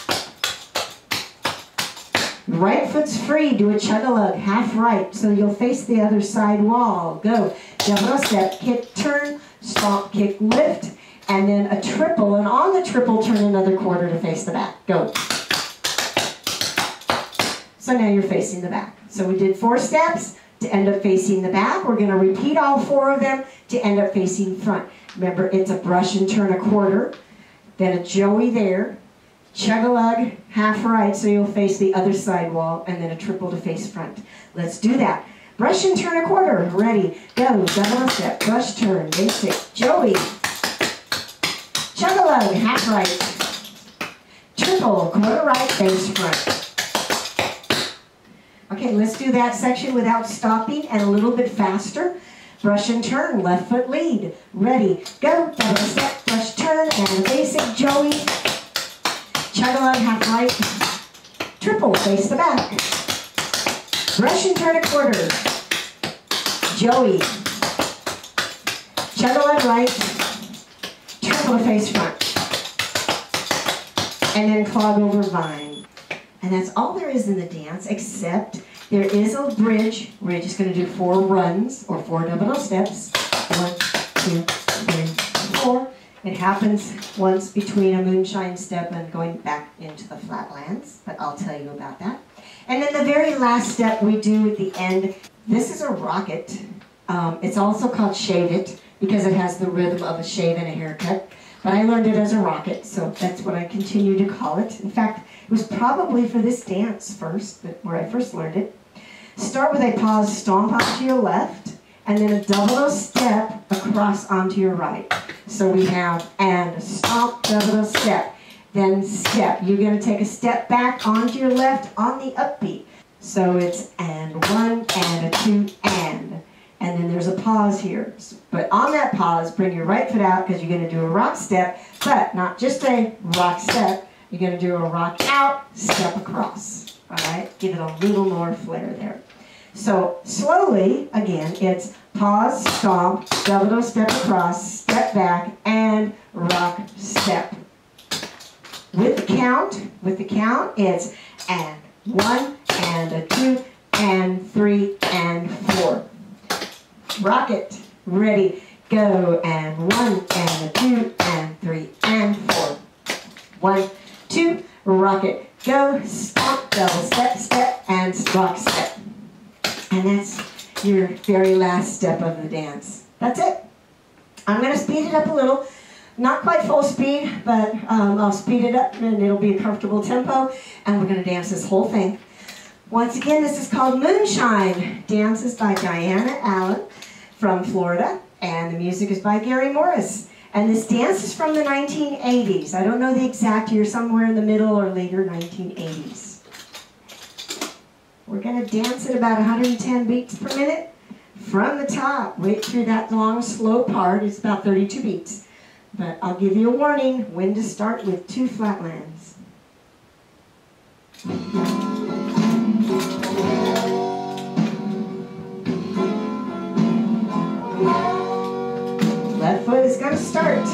Right foot's free. Do a chug-a-lug, half right. So you'll face the other side wall. Go. Double step, kick, turn, stomp, kick, lift. And then a triple, and on the triple, turn another quarter to face the back. Go. So now you're facing the back. So we did four steps to end up facing the back. We're going to repeat all four of them to end up facing front. Remember, it's a brush and turn a quarter, then a Joey there, chug-a-lug, half right, so you'll face the other side wall, and then a triple to face front. Let's do that. Brush and turn a quarter. Ready. Go. Double step. Brush, turn. Basic. Joey. Chug-a-lug, half right. Triple, quarter right, face front. Okay, let's do that section without stopping and a little bit faster. Brush and turn, left foot lead. Ready, go. Double step, brush, turn, and a basic Joey. Chug-a-lug, half right. Triple, face the back. Brush and turn a quarter. Joey. Chug-a-lug right. Triple to face front. And then clog over vine. And that's all there is in the dance, except there is a bridge. We're just going to do four runs, or four double steps. One, two, three, four. It happens once between a moonshine step and going back into the flatlands, but I'll tell you about that. And then the very last step we do at the end, this is a rocket. Um, it's also called shave it, because it has the rhythm of a shave and a haircut. But I learned it as a rocket, so that's what I continue to call it. In fact, it was probably for this dance first, where I first learned it. Start with a pause, stomp onto your left, and then a double step across onto your right. So we have and stomp, double step, then step. You're going to take a step back onto your left on the upbeat. So it's and one, and a two, and. And then there's a pause here. But on that pause, bring your right foot out because you're going to do a rock step, but not just a rock step. You're going to do a rock out, step across. All right? Give it a little more flair there. So slowly, again, it's pause, stomp, double step across, step back, and rock step. With the count, with the count, it's and one, and a two, and three, and four. Rocket, ready, go, and one, and a two, and three, and four. One, two, rocket, go, stomp, double step, step, and rock step. And that's your very last step of the dance. That's it. I'm going to speed it up a little. Not quite full speed, but um, I'll speed it up and it'll be a comfortable tempo. And we're going to dance this whole thing. Once again, this is called Moonshine. Dance is by Diana Allen from Florida, and the music is by Gary Morris. And this dance is from the nineteen eighties. I don't know the exact year, somewhere in the middle or later nineteen eighties. We're going to dance at about one hundred ten beats per minute from the top. Wait through that long, slow part. It's about thirty-two beats. But I'll give you a warning when to start with two flatlands. Left foot is going to start.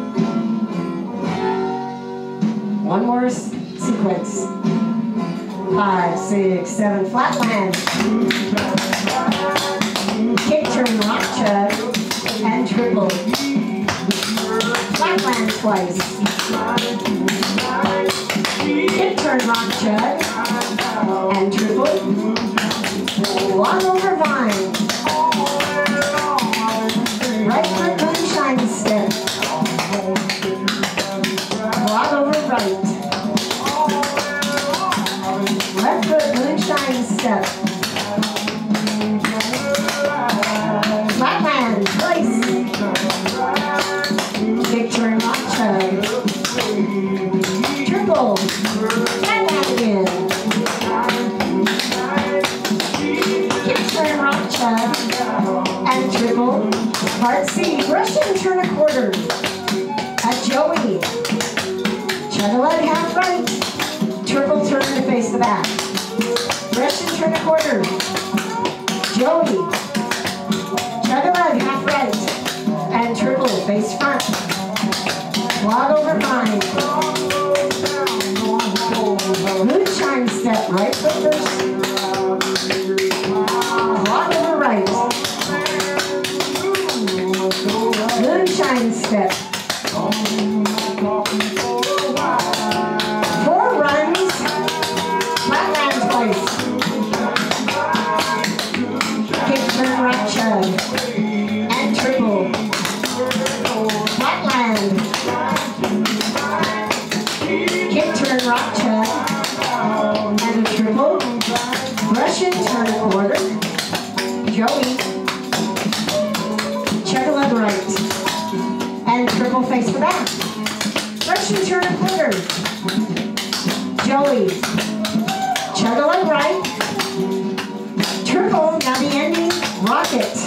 One more sequence. Five, six, seven, flatland. Kick, turn, rock, chug, and triple. Flatland twice. Kick, turn, rock, chug, and triple. One over vine. Right foot moonshine step. Clog over right. Left foot moonshine step. Flatland twice. Kick, turn, rock, chug. Flatland again. Kick, turn, rock, chug, and triple. Part C, brush and turn a quarter. At Joey. Chug a leg, half right. Triple turn to face the back. Brush and turn a quarter. Joey. Chug a leg, half right. And triple, face front. Clog over fine. Moonshine step, right foot first. Clog over right. Moonshine step. Four runs. Flatland twice. Kick, turn, rock, chug. And triple. Flatland. Kick, turn, rock, chug. And a triple. Brush and turn a quarter. Joey. Chug a leg right. And triple face the back. Brush and turn a quarter. Joey. Chug a leg right. Triple, now the ending, rocket.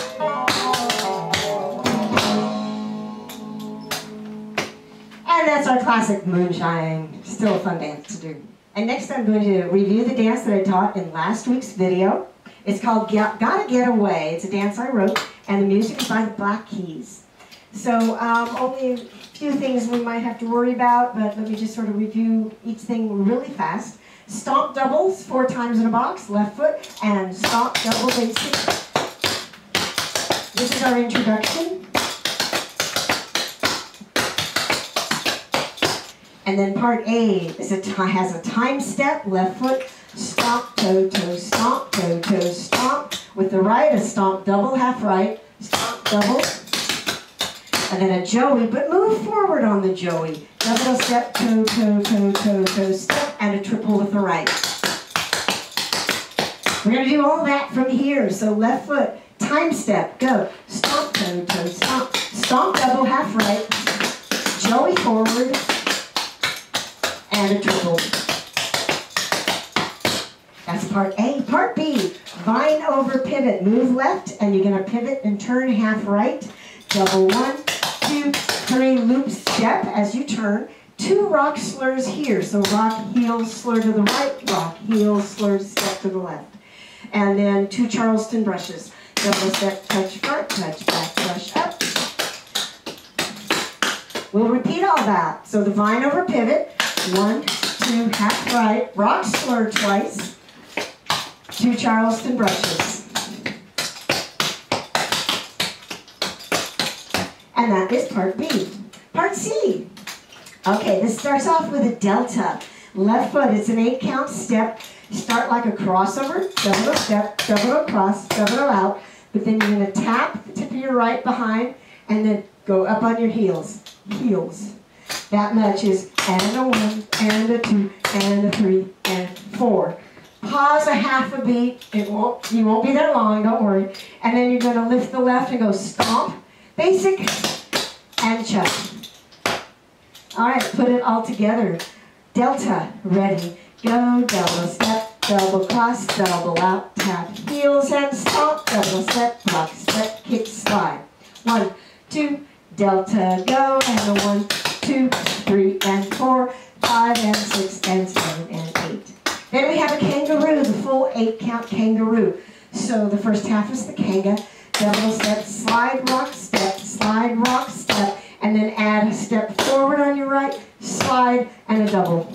And that's our classic Moonshine. Still a fun dance to do. And next I'm going to review the dance that I taught in last week's video. It's called Gotta Get Away. It's a dance I wrote, and the music is by the Black Keys. So um, only a few things we might have to worry about, but let me just sort of review each thing really fast. Stomp doubles, four times in a box, left foot, and stomp double basic. This is our introduction. And then part A is a has a time step, left foot, stomp, toe, toe, stomp, toe, toe, stomp. With the right, a stomp double, half right, stomp double. And then a Joey, but move forward on the Joey. Double step, toe, toe, toe, toe, toe, step, and a triple with the right. We're going to do all that from here. So left foot, time step, go. Stomp, toe, toe, stomp. Stomp, double, half right. Joey forward, and a triple. That's part A. Part B, vine over pivot. Move left, and you're going to pivot and turn half right. Double one, two, three, loop step as you turn. Two rock slurs here. So rock, heel, slur to the right, rock, heel, slur, step to the left. And then two Charleston brushes. Double step, touch front, touch back, brush up. We'll repeat all that. So the vine over pivot. One, two, half right, rock slur twice. Two Charleston brushes. And that is part B. Part C. Okay, this starts off with a delta. Left foot, it's an eight count step. You start like a crossover, double step, double across, double out. But then you're going to tap the tip of your right behind and then go up on your heels. Heels. That much is and a one, and a two, and a three, and four. Pause a half a beat. It won't, you won't be there long, don't worry. And then you're going to lift the left and go stomp. Basic and chug. All right, put it all together. Delta, ready, go, double step, double cross, double out, tap, heels and stomp, double step, rock, step, kick, slide. One, two, delta, go, and a one, two, three, and four, five, and six, and seven, and eight. Then we have a kangaroo, the full eight count kangaroo. So the first half is the kanga. Double step, slide, rock, step, slide, rock, step, and then add a step forward on your right, slide, and a double.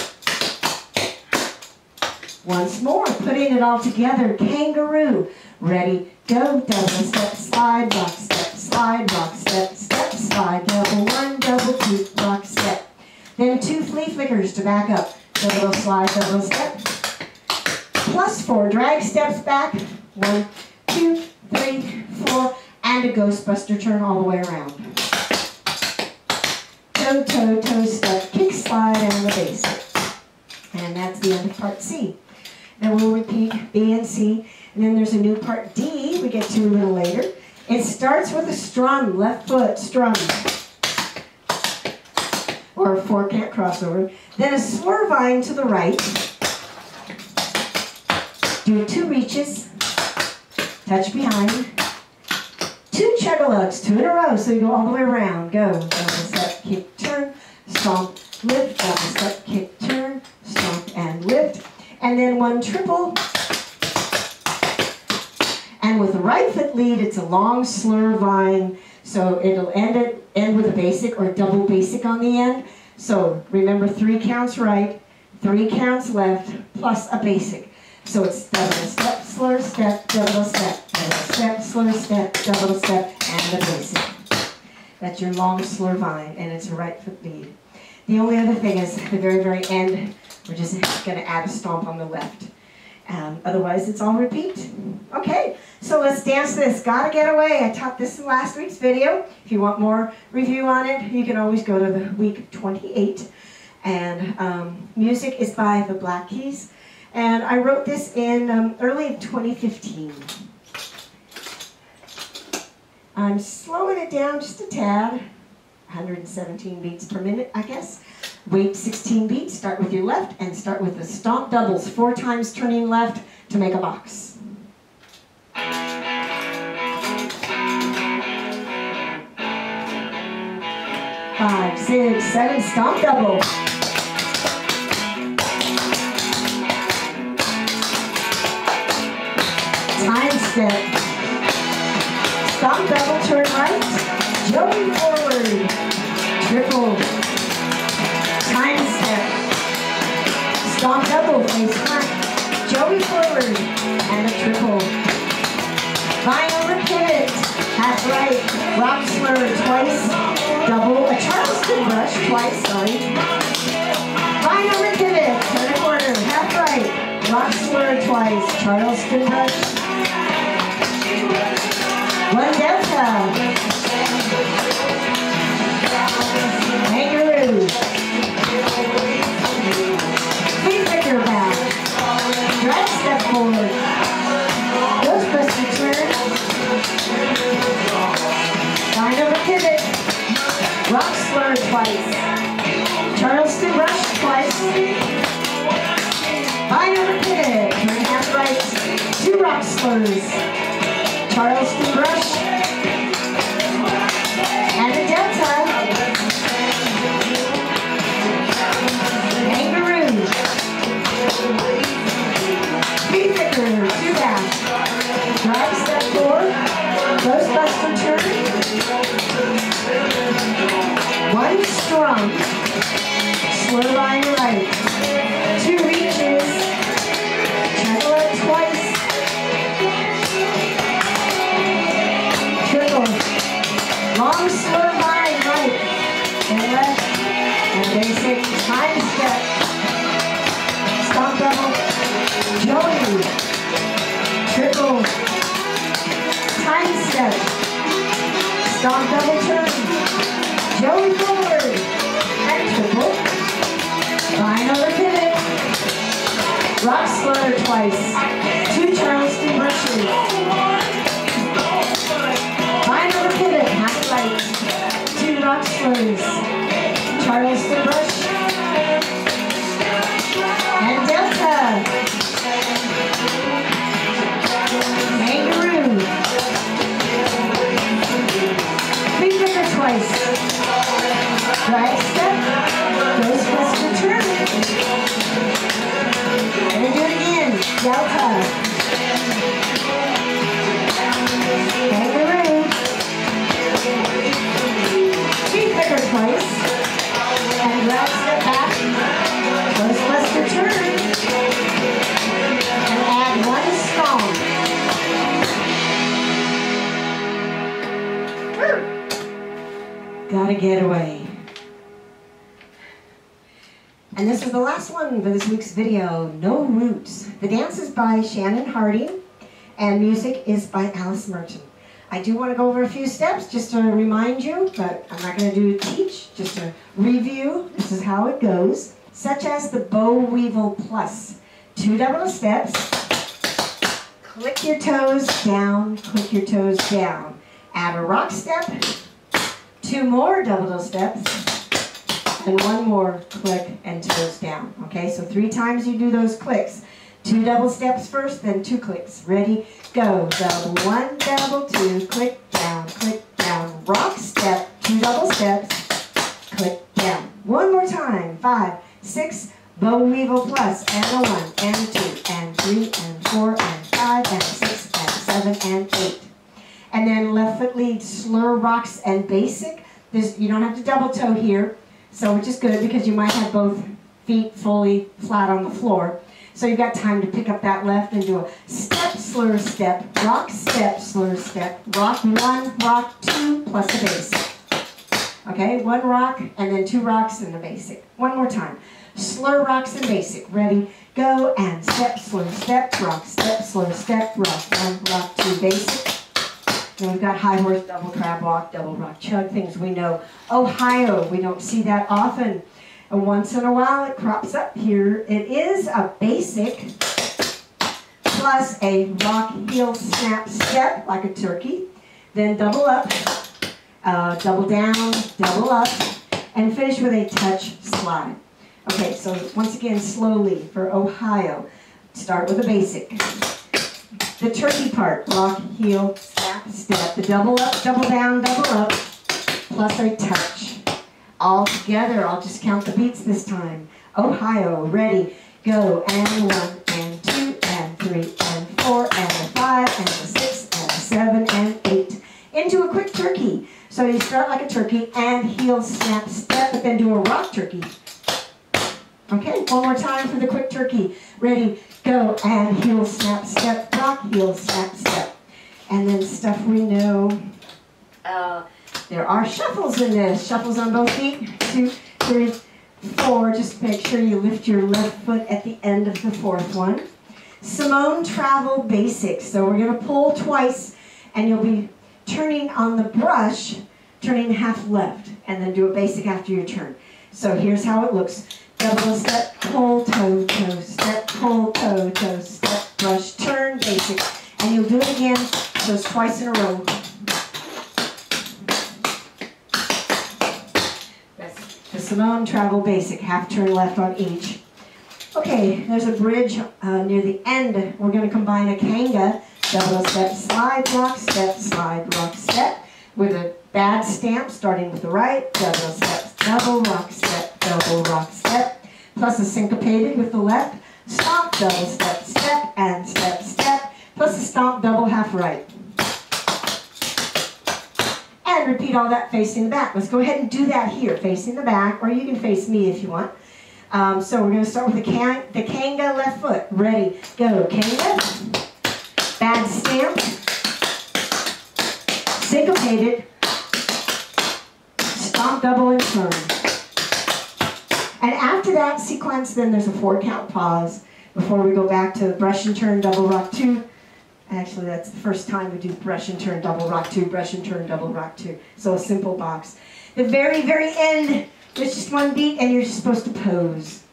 Once more, putting it all together, kangaroo. Ready, go, double step, slide, rock, step, slide, rock, step, step, slide, double one, double two, rock, step. Then two flea flickers to back up. Double slide, double step. Plus four drag steps back. One, two, three, four, and a Ghostbuster turn all the way around. Toe, toe, toe, step, kick, slide, and the basic. And that's the end of part C. Then we'll repeat B and C, and then there's a new part D we get to a little later. It starts with a strum, left foot, strum. or a four count crossover. Then a swervine to the right. Do two reaches, touch behind. Two chug-a-lugs, two in a row, so you go all the way around. Go, double step, kick, turn, stomp, lift, double step, kick, turn, stomp, and lift. And then one triple. And with the right foot lead, it's a long slur vine, so it'll end it end with a basic or double basic on the end. So remember, three counts right, three counts left, plus a basic. So it's double step, slur step, double step, double step, slur step, double step, and a basic. That's your long slur vine, and it's a right foot lead. The only other thing is, at the very, very end, we're just going to add a stomp on the left. Um, otherwise, it's all repeat. Okay, so let's dance this. Gotta Get Away. I taught this in last week's video. If you want more review on it, you can always go to the week twenty-eight. And um, music is by the Black Keys. And I wrote this in um, early twenty fifteen. I'm slowing it down just a tad. one hundred seventeen beats per minute, I guess. Wait sixteen beats, start with your left, and start with the stomp doubles, four times turning left to make a box. Five, six, seven, stomp double. Time step. Stomp double, turn right. Joey forward. Triple. Time step. Stomp double, face front. Joey forward. And a triple. Vine over pivot. Half right. Rock slur twice. Double. A Charleston brush twice, sorry. Vine over pivot. Turn a quarter. Half right. Rock slur twice. Charleston brush. One delta. Kangaroo. Three finger back. Drag step forward. Ghostbuster turn. Vine over pivot. Rock slur twice. Charleston brush twice. Vine over pivot. Turn half right. Two rock slurs. Charleston brush, and a delta, kangaroo, three finger, two back, drive step forward, ghostbuster turn, one strong, slur line right, two reaches, juggle it twice, long slur line right and left and basic time step. Stomp double. Joey. Triple. Time step. Stomp double turn. Joey forward. And triple. Vine over pivot. Rock slur twice. Two Charleston brushes. Vine over pivot, half right, two rock slurs, Charleston brush, and delta, kangaroo, three finger twice, drag step, ghostbuster turn, and then do it again, delta, kangaroo, three finger twice, and drag step back, ghostbuster turn, and add one stomp. Gotta Get Away. And this is the last one for this week's video, No Roots. The dance is by Shannon Harding, and music is by Alice Merton. I do want to go over a few steps just to remind you, but I'm not going to do teach, just to review. This is how it goes, such as the bow weevil plus. Two double steps, click your toes down, click your toes down. Add a rock step, two more double steps, and one more click and toes down. Okay, so three times you do those clicks. Two double steps first, then two clicks. Ready, go. Double one, double two, click down, click down. Rock step, two double steps, click down. One more time. Five, six, bow weevil plus, and a one, and two, and three, and four, and five, and six, and seven, and eight. And then left foot lead, slur, rocks, and basic. There's, you don't have to double toe here, so which is good because you might have both feet fully flat on the floor. So you've got time to pick up that left and do a step, slur, step, rock, step, slur, step, rock one, rock two, plus a basic. Okay, one rock and then two rocks and a basic. One more time. Slur, rocks, and basic. Ready, go, and step, slur, step, rock, step, slur, step, rock, one, rock, two, basic. And we've got high horse, double crab walk, double rock chug, things we know. Ohio, we don't see that often. And once in a while it crops up here. It is a basic plus a rock heel snap step like a turkey. Then double up, uh, double down, double up, and finish with a touch slide. Okay, so once again slowly for Ohio. Start with a basic. The turkey part, rock, heel, snap, step. The double up, double down, double up, plus a touch. All together, I'll just count the beats this time. Ohio, ready, go, and one, and two, and three, and four, and a five, and a six, and a seven, and eight. Into a quick turkey. So you start like a turkey, and heel, snap, step, but then do a rock turkey. Okay, one more time for the quick turkey. Ready, go, and heel, snap, step, rock, heel, snap, step. And then stuff we know. Uh, there are shuffles in this. Shuffles on both feet. Two, three, four. Just make sure you lift your left foot at the end of the fourth one. Simone Travel Basics. So we're going to pull twice, and you'll be turning on the brush, turning half left, and then do a basic after your turn. So here's how it looks. Double step, pull, toe, toe, step, pull, toe, toe, step, brush, turn, basic. And you'll do it again, so it's twice in a row. That's the Simone Travel Basic, half turn left on each. Okay, there's a bridge uh, near the end. We're going to combine a kanga, double step, slide, rock, step, slide, rock, step, with a bad stamp starting with the right, double step, double rock, step, double rock, step, plus a syncopated with the left, stomp, double step, step, and step, step, plus a stomp, double half right. And repeat all that facing the back. Let's go ahead and do that here, facing the back, or you can face me if you want. Um, so we're going to start with the, can the kanga left foot. Ready, go, kanga, bad stamp, syncopated, stomp, double, and turn. And after that sequence, then there's a four count pause before we go back to brush and turn, double rock two. Actually, that's the first time we do brush and turn, double rock two, brush and turn, double rock two. So a simple box. The very, very end, there's just one beat and you're supposed to pose.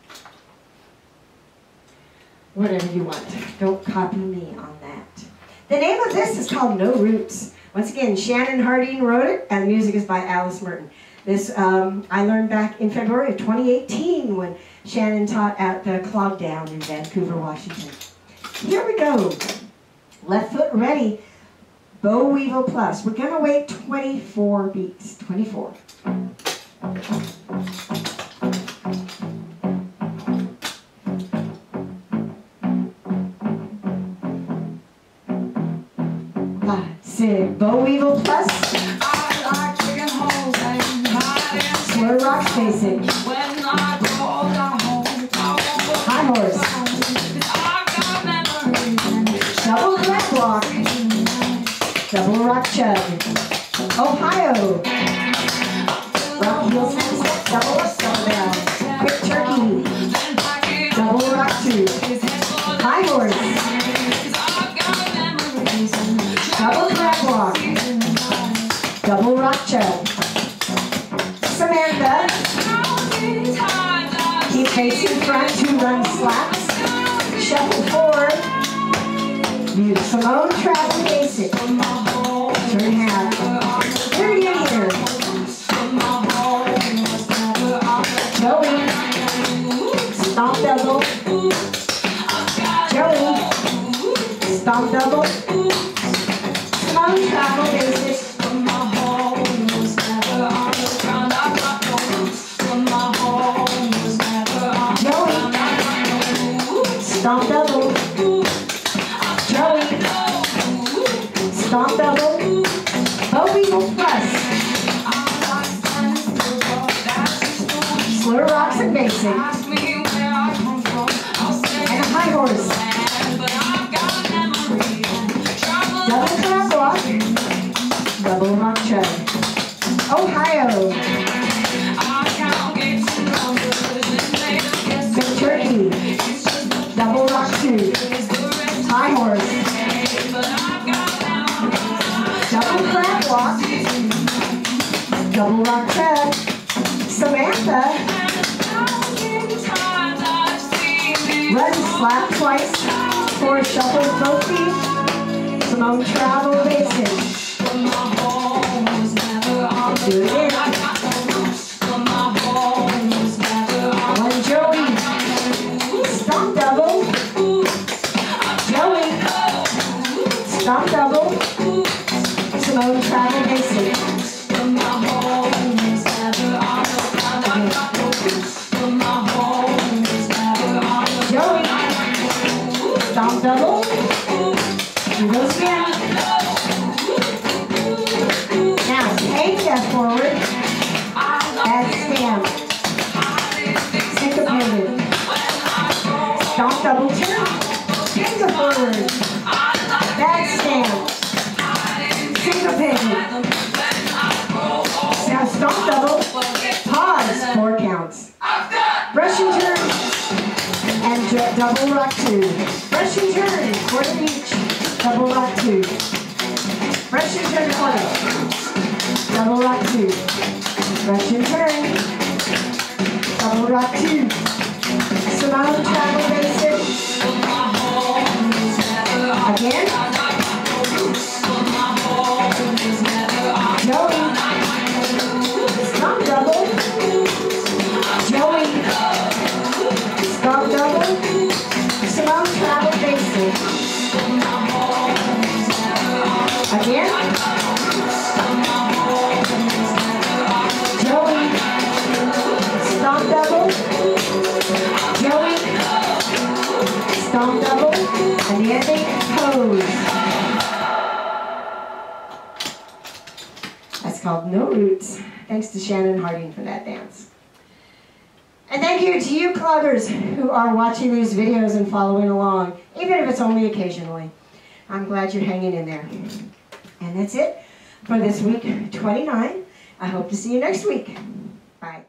Whatever you want. Don't copy me on that. The name of this is called No Roots. Once again, Shannon Harding wrote it, and the music is by Alice Merton. This um, I learned back in February of twenty eighteen when Shannon taught at the Clogging in Vancouver, Washington. Here we go. Left foot ready. Bow weevil plus. We're going to wait twenty-four beats. twenty-four. Five, six. Bow weevil plus. Slur rock basic. High horse. Double crab walk. Double rock chug. Ohio. Rock heel snap, double up, double down. Quick turkey. Double rock two. High horse. Double crab walk. Double rock chug. Samantha. Keep facing front, two run slaps. Shuffle forward. Use Simone Travel Basic. Turn half. Thirty in here. double. Joey. Stomp double. Simone travel basic. Joey. Stomp double. Joey. Stomp double. Bow Eagle plus. Slur rocks and basic. And a high horse. Double crab walk. Double rock chug. Ohio. Big turkey. Double rock two. High horse. Double crab walk. Double rock chug. Samantha. Run slap twice. Four shuffles both feet. Simone travel basic. Do it again. One Joey. Stomp double. Joey. Stomp double. Simone travel basic. Joey. Stomp double. Here goes again. Now take that forward. Add stand. Syncopated. Stomp double turn. Finger forward. Back stand. Syncopated. Now stomp double. Pause. Four counts. Brush and turn. And double rock two. Brush and turn. Quarter each. Double rock two. Brush and turn quarter. Double rock two. Brush and turn. Double rock two. Simone travel basic. Again. Joey. Stomp double. Joey. Stomp double. Simone travel basic. Again. Joey. Stomp double. Joey. Stomp double. And the ending pose. That's called No Roots. Thanks to Shannon Harding for that dance. And thank you to you cloggers who are watching these videos and following along, even if it's only occasionally. I'm glad you're hanging in there. And that's it for this week twenty-nine. I hope to see you next week. Bye.